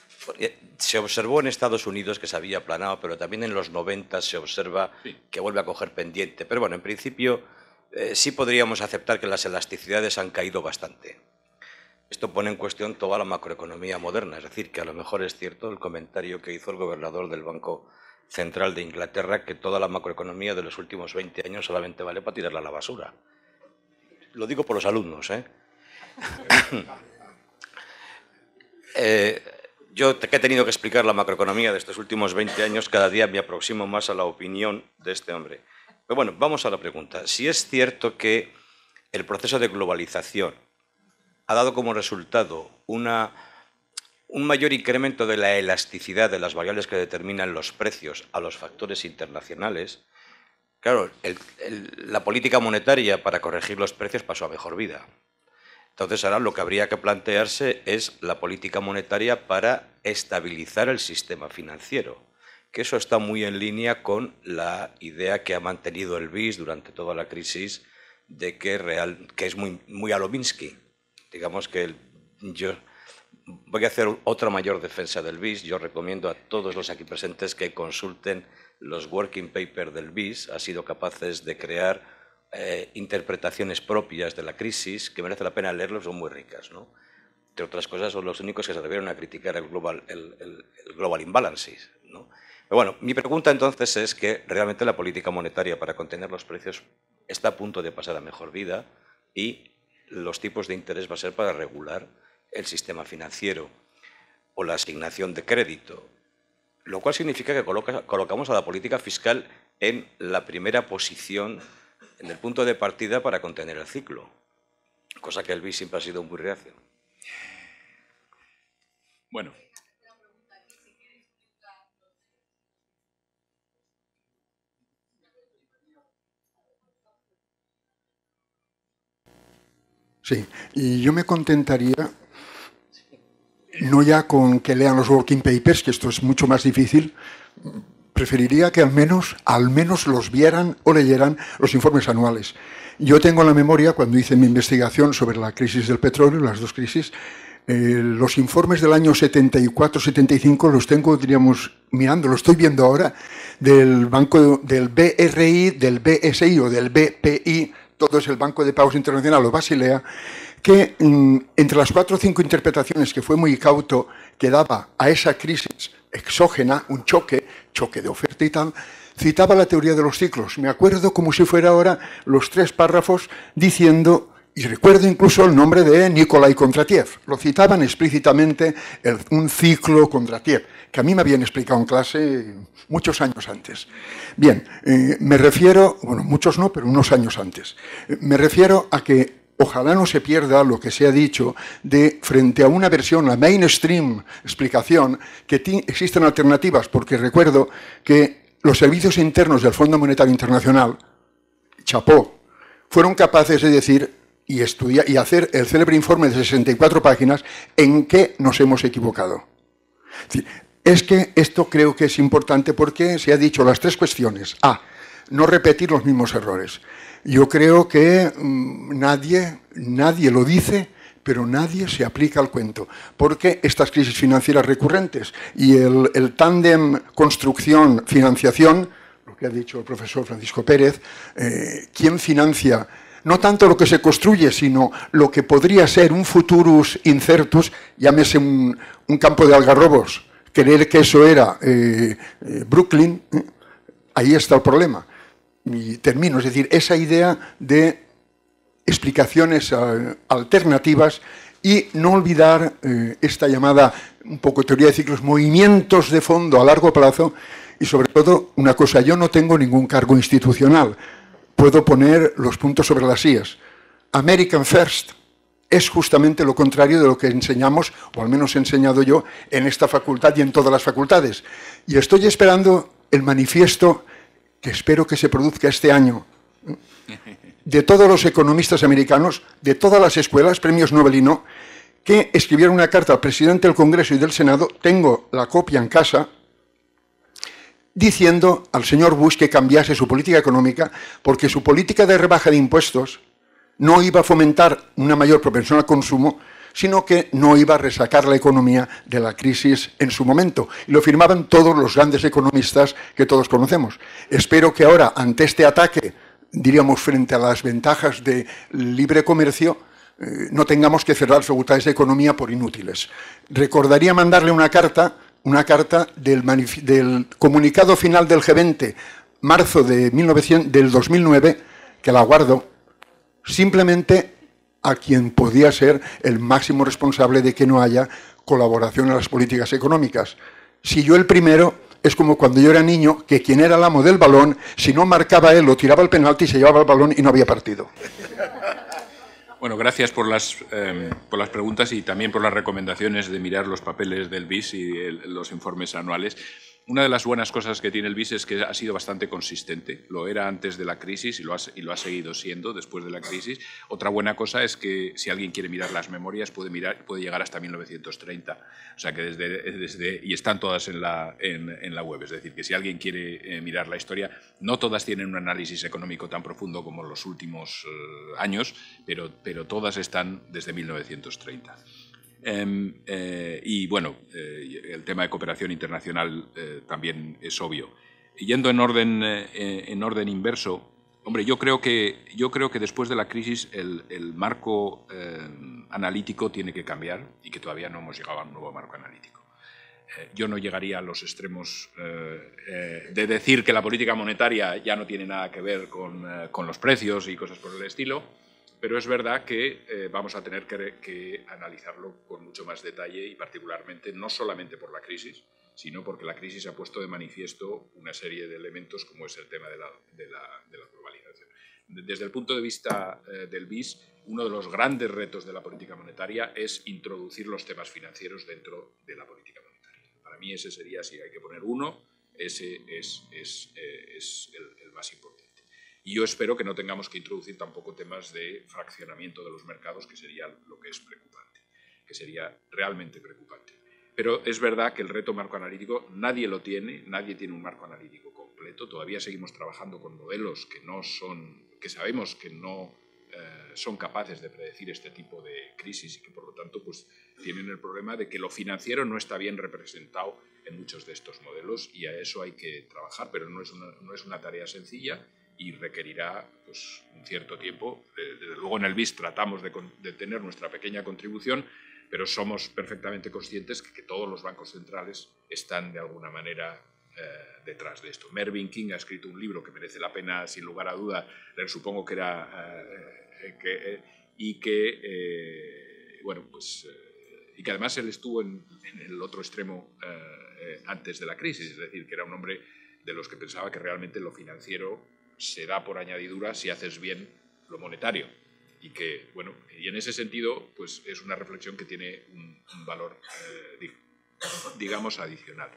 se observó en Estados Unidos que se había aplanado, pero también en los noventa se observa sí. que vuelve a coger pendiente. Pero bueno, en principio eh, sí podríamos aceptar que las elasticidades han caído bastante. Esto pone en cuestión toda la macroeconomía moderna, es decir, que a lo mejor es cierto el comentario que hizo el gobernador del Banco Central de Inglaterra, que toda la macroeconomía de los últimos veinte años solamente vale para tirarla a la basura. Lo digo por los alumnos, ¿eh? eh yo que he tenido que explicar la macroeconomía de estos últimos veinte años, cada día me aproximo más a la opinión de este hombre. Pero bueno, vamos a la pregunta. Si es cierto que el proceso de globalización ha dado como resultado una, un mayor incremento de la elasticidad de las variables que determinan los precios a los factores internacionales, claro, el, el, la política monetaria para corregir los precios pasó a mejor vida. Entonces ahora lo que habría que plantearse es la política monetaria para estabilizar el sistema financiero, que eso está muy en línea con la idea que ha mantenido el B I S durante toda la crisis, de que, real, que es muy, muy a lo Minsky. Digamos que el, yo voy a hacer otra mayor defensa del B I S. Yo recomiendo a todos los aquí presentes que consulten los working papers del B I S. Ha sido capaces de crear eh, interpretaciones propias de la crisis que merece la pena leerlos, son muy ricas, ¿no? Entre otras cosas, son los únicos que se atrevieron a criticar el global, el, el, el global imbalances, ¿no? Pero bueno, mi pregunta entonces es que realmente la política monetaria para contener los precios está a punto de pasar a mejor vida y los tipos de interés va a ser para regular el sistema financiero o la asignación de crédito, lo cual significa que coloca, colocamos a la política fiscal en la primera posición, en el punto de partida para contener el ciclo, cosa que el B I S siempre ha sido muy reacio. Bueno. Sí, y yo me contentaría, no ya con que lean los working papers, que esto es mucho más difícil, preferiría que al menos, al menos los vieran o leyeran los informes anuales. Yo tengo en la memoria, cuando hice mi investigación sobre la crisis del petróleo, las dos crisis, Eh, los informes del año setenta y cuatro setenta y cinco los tengo, diríamos, mirando, lo estoy viendo ahora, del banco del B R I, del B S I o del B P I, todo es el Banco de Pagos Internacional o Basilea, que mm, entre las cuatro o cinco interpretaciones que fue muy cauto que daba a esa crisis exógena, un choque, choque de oferta y tal, citaba la teoría de los ciclos. Me acuerdo como si fuera ahora los tres párrafos diciendo, y recuerdo incluso el nombre de Nikolai Kondratiev, lo citaban explícitamente, el, un ciclo Kondratiev, que a mí me habían explicado en clase muchos años antes. Bien, eh, me refiero, bueno, muchos no, pero unos años antes, eh, me refiero a que ojalá no se pierda lo que se ha dicho de frente a una versión, la mainstream explicación, que existen alternativas, porque recuerdo que los servicios internos del Fondo Monetario Internacional, chapó, fueron capaces de decir y estudiar y hacer el célebre informe de sesenta y cuatro páginas en qué nos hemos equivocado. Es que esto creo que es importante porque se ha dicho las tres cuestiones. A, no repetir los mismos errores. Yo creo que mmm, nadie, nadie lo dice, pero nadie se aplica al cuento, porque estas crisis financieras recurrentes y el, el tándem construcción-financiación, lo que ha dicho el profesor Francisco Pérez, eh, ¿quién financia? No tanto lo que se construye, sino lo que podría ser un futurus incertus, llámese un, un campo de algarrobos, creer que eso era eh, eh, Brooklyn, eh, ahí está el problema. Y termino, es decir, esa idea de explicaciones uh, alternativas y no olvidar eh, esta llamada, un poco teoría de ciclos, movimientos de fondo a largo plazo y sobre todo una cosa, yo no tengo ningún cargo institucional, puedo poner los puntos sobre las ías. American First es justamente lo contrario de lo que enseñamos, o al menos he enseñado yo, en esta facultad y en todas las facultades. Y estoy esperando el manifiesto que espero que se produzca este año, de todos los economistas americanos, de todas las escuelas, premios Nobel y no, que escribieron una carta al presidente del Congreso y del Senado, tengo la copia en casa, diciendo al señor Bush que cambiase su política económica, porque su política de rebaja de impuestos no iba a fomentar una mayor propensión al consumo, sino que no iba a resacar la economía de la crisis en su momento. Y lo firmaban todos los grandes economistas que todos conocemos. Espero que ahora, ante este ataque, diríamos, frente a las ventajas del libre comercio, eh, no tengamos que cerrar facultades de economía por inútiles. Recordaría mandarle una carta, una carta del, del comunicado final del G veinte, marzo de mil novecientos, del dos mil nueve, que la guardo, simplemente a quien podía ser el máximo responsable de que no haya colaboración en las políticas económicas. Si yo el primero, es como cuando yo era niño, que quien era el amo del balón, si no marcaba él, lo tiraba al penalti y se llevaba el balón y no había partido. Bueno, gracias por las, eh, por las preguntas y también por las recomendaciones de mirar los papeles del B I S y el, los informes anuales. Una de las buenas cosas que tiene el B I S es que ha sido bastante consistente. Lo era antes de la crisis y lo ha, y lo ha seguido siendo después de la crisis. Otra buena cosa es que si alguien quiere mirar las memorias puede, mirar, puede llegar hasta mil novecientos treinta. O sea que desde, desde, y están todas en la, en, en la web. Es decir, que si alguien quiere eh, mirar la historia, no todas tienen un análisis económico tan profundo como los últimos eh, años, pero, pero todas están desde mil novecientos treinta. Eh, eh, y bueno, eh, el tema de cooperación internacional eh, también es obvio. Yendo en orden, eh, en orden inverso, hombre, yo creo que, yo creo que después de la crisis el, el marco eh, analítico tiene que cambiar y que todavía no hemos llegado a un nuevo marco analítico. Eh, yo no llegaría a los extremos eh, eh, de decir que la política monetaria ya no tiene nada que ver con, eh, con los precios y cosas por el estilo. Pero es verdad que eh, vamos a tener que, que analizarlo con mucho más detalle y particularmente no solamente por la crisis, sino porque la crisis ha puesto de manifiesto una serie de elementos como es el tema de la, de la, de la globalización. Desde el punto de vista eh, del B I S, uno de los grandes retos de la política monetaria es introducir los temas financieros dentro de la política monetaria. Para mí ese sería, si hay que poner uno, ese es, es, eh, es el, el más importante. Y yo espero que no tengamos que introducir tampoco temas de fraccionamiento de los mercados, que sería lo que es preocupante, que sería realmente preocupante. Pero es verdad que el reto marco analítico nadie lo tiene, nadie tiene un marco analítico completo. Todavía seguimos trabajando con modelos que no son, que sabemos que no eh, son capaces de predecir este tipo de crisis y que, por lo tanto, pues, tienen el problema de que lo financiero no está bien representado en muchos de estos modelos y a eso hay que trabajar, pero no es una, no es una tarea sencilla y requerirá pues, un cierto tiempo. Desde luego en el B I S tratamos de, de tener nuestra pequeña contribución, pero somos perfectamente conscientes que, que todos los bancos centrales están de alguna manera eh, detrás de esto. Mervyn King ha escrito un libro que merece la pena, sin lugar a duda, leer, supongo que era... Eh, que, eh, y que, eh, bueno, pues... Eh, y que además él estuvo en, en el otro extremo eh, eh, antes de la crisis, es decir, que era un hombre de los que pensaba que realmente lo financiero se da por añadidura si haces bien lo monetario y que, bueno, y en ese sentido, pues es una reflexión que tiene un, un valor, eh, digamos, adicional.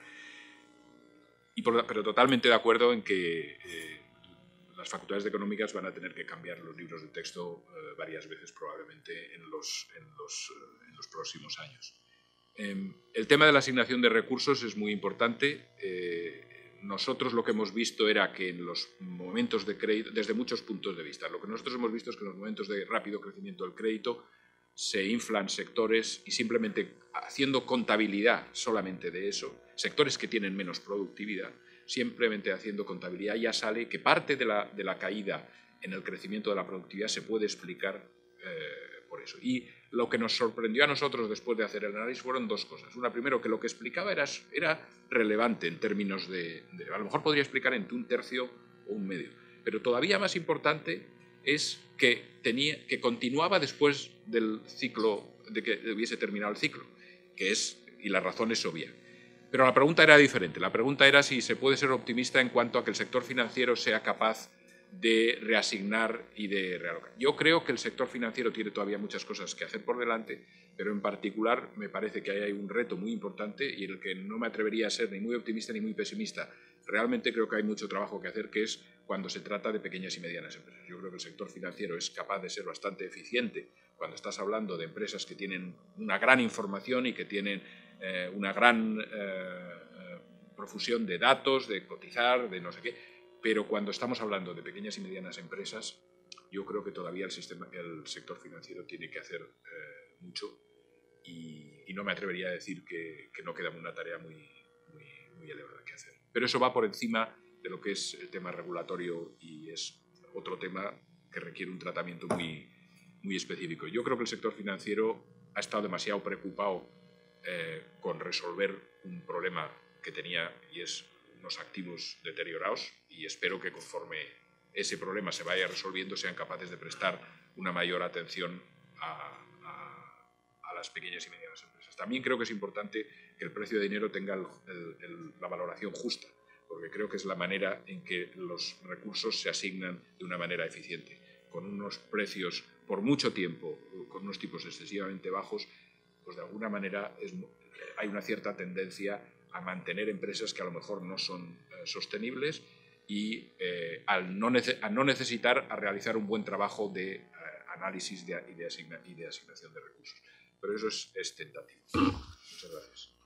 Y por, pero totalmente de acuerdo en que eh, las facultades económicas van a tener que cambiar los libros de texto eh, varias veces probablemente en los, en los, eh, en los próximos años. Eh, el tema de la asignación de recursos es muy importante. Eh, Nosotros lo que hemos visto era que en los momentos de crédito, desde muchos puntos de vista, lo que nosotros hemos visto es que en los momentos de rápido crecimiento del crédito se inflan sectores y simplemente haciendo contabilidad solamente de eso, sectores que tienen menos productividad, simplemente haciendo contabilidad ya sale que parte de la, de la caída en el crecimiento de la productividad se puede explicar eh, por eso. Y lo que nos sorprendió a nosotros después de hacer el análisis fueron dos cosas. Una, primero, que lo que explicaba era, era relevante en términos de, de... A lo mejor podría explicar entre un tercio o un medio. Pero todavía más importante es que, tenía, que continuaba después del ciclo, de que hubiese terminado el ciclo, que es, y la razón es obvia. Pero la pregunta era diferente. La pregunta era si se puede ser optimista en cuanto a que el sector financiero sea capaz de reasignar y de realocar. Yo creo que el sector financiero tiene todavía muchas cosas que hacer por delante, pero en particular me parece que ahí hay un reto muy importante y en el que no me atrevería a ser ni muy optimista ni muy pesimista. Realmente creo que hay mucho trabajo que hacer, que es cuando se trata de pequeñas y medianas empresas. Yo creo que el sector financiero es capaz de ser bastante eficiente cuando estás hablando de empresas que tienen una gran información y que tienen eh, una gran eh, profusión de datos, de cotizar, de no sé qué. Pero cuando estamos hablando de pequeñas y medianas empresas, yo creo que todavía el, sistema, el sector financiero tiene que hacer eh, mucho y, y no me atrevería a decir que, que no queda una tarea muy, muy, muy elevada que hacer. Pero eso va por encima de lo que es el tema regulatorio y es otro tema que requiere un tratamiento muy, muy específico. Yo creo que el sector financiero ha estado demasiado preocupado eh, con resolver un problema que tenía y es unos activos deteriorados y espero que conforme ese problema se vaya resolviendo sean capaces de prestar una mayor atención a, a, a las pequeñas y medianas empresas. También creo que es importante que el precio de dinero tenga el, el, el, la valoración justa, porque creo que es la manera en que los recursos se asignan de una manera eficiente. Con unos precios por mucho tiempo, con unos tipos excesivamente bajos, pues de alguna manera es, hay una cierta tendencia a mantener empresas que a lo mejor no son eh, sostenibles y eh, al no a no necesitar a realizar un buen trabajo de eh, análisis de, y, de asigna y de asignación de recursos. Pero eso es, es tentativo. Muchas gracias.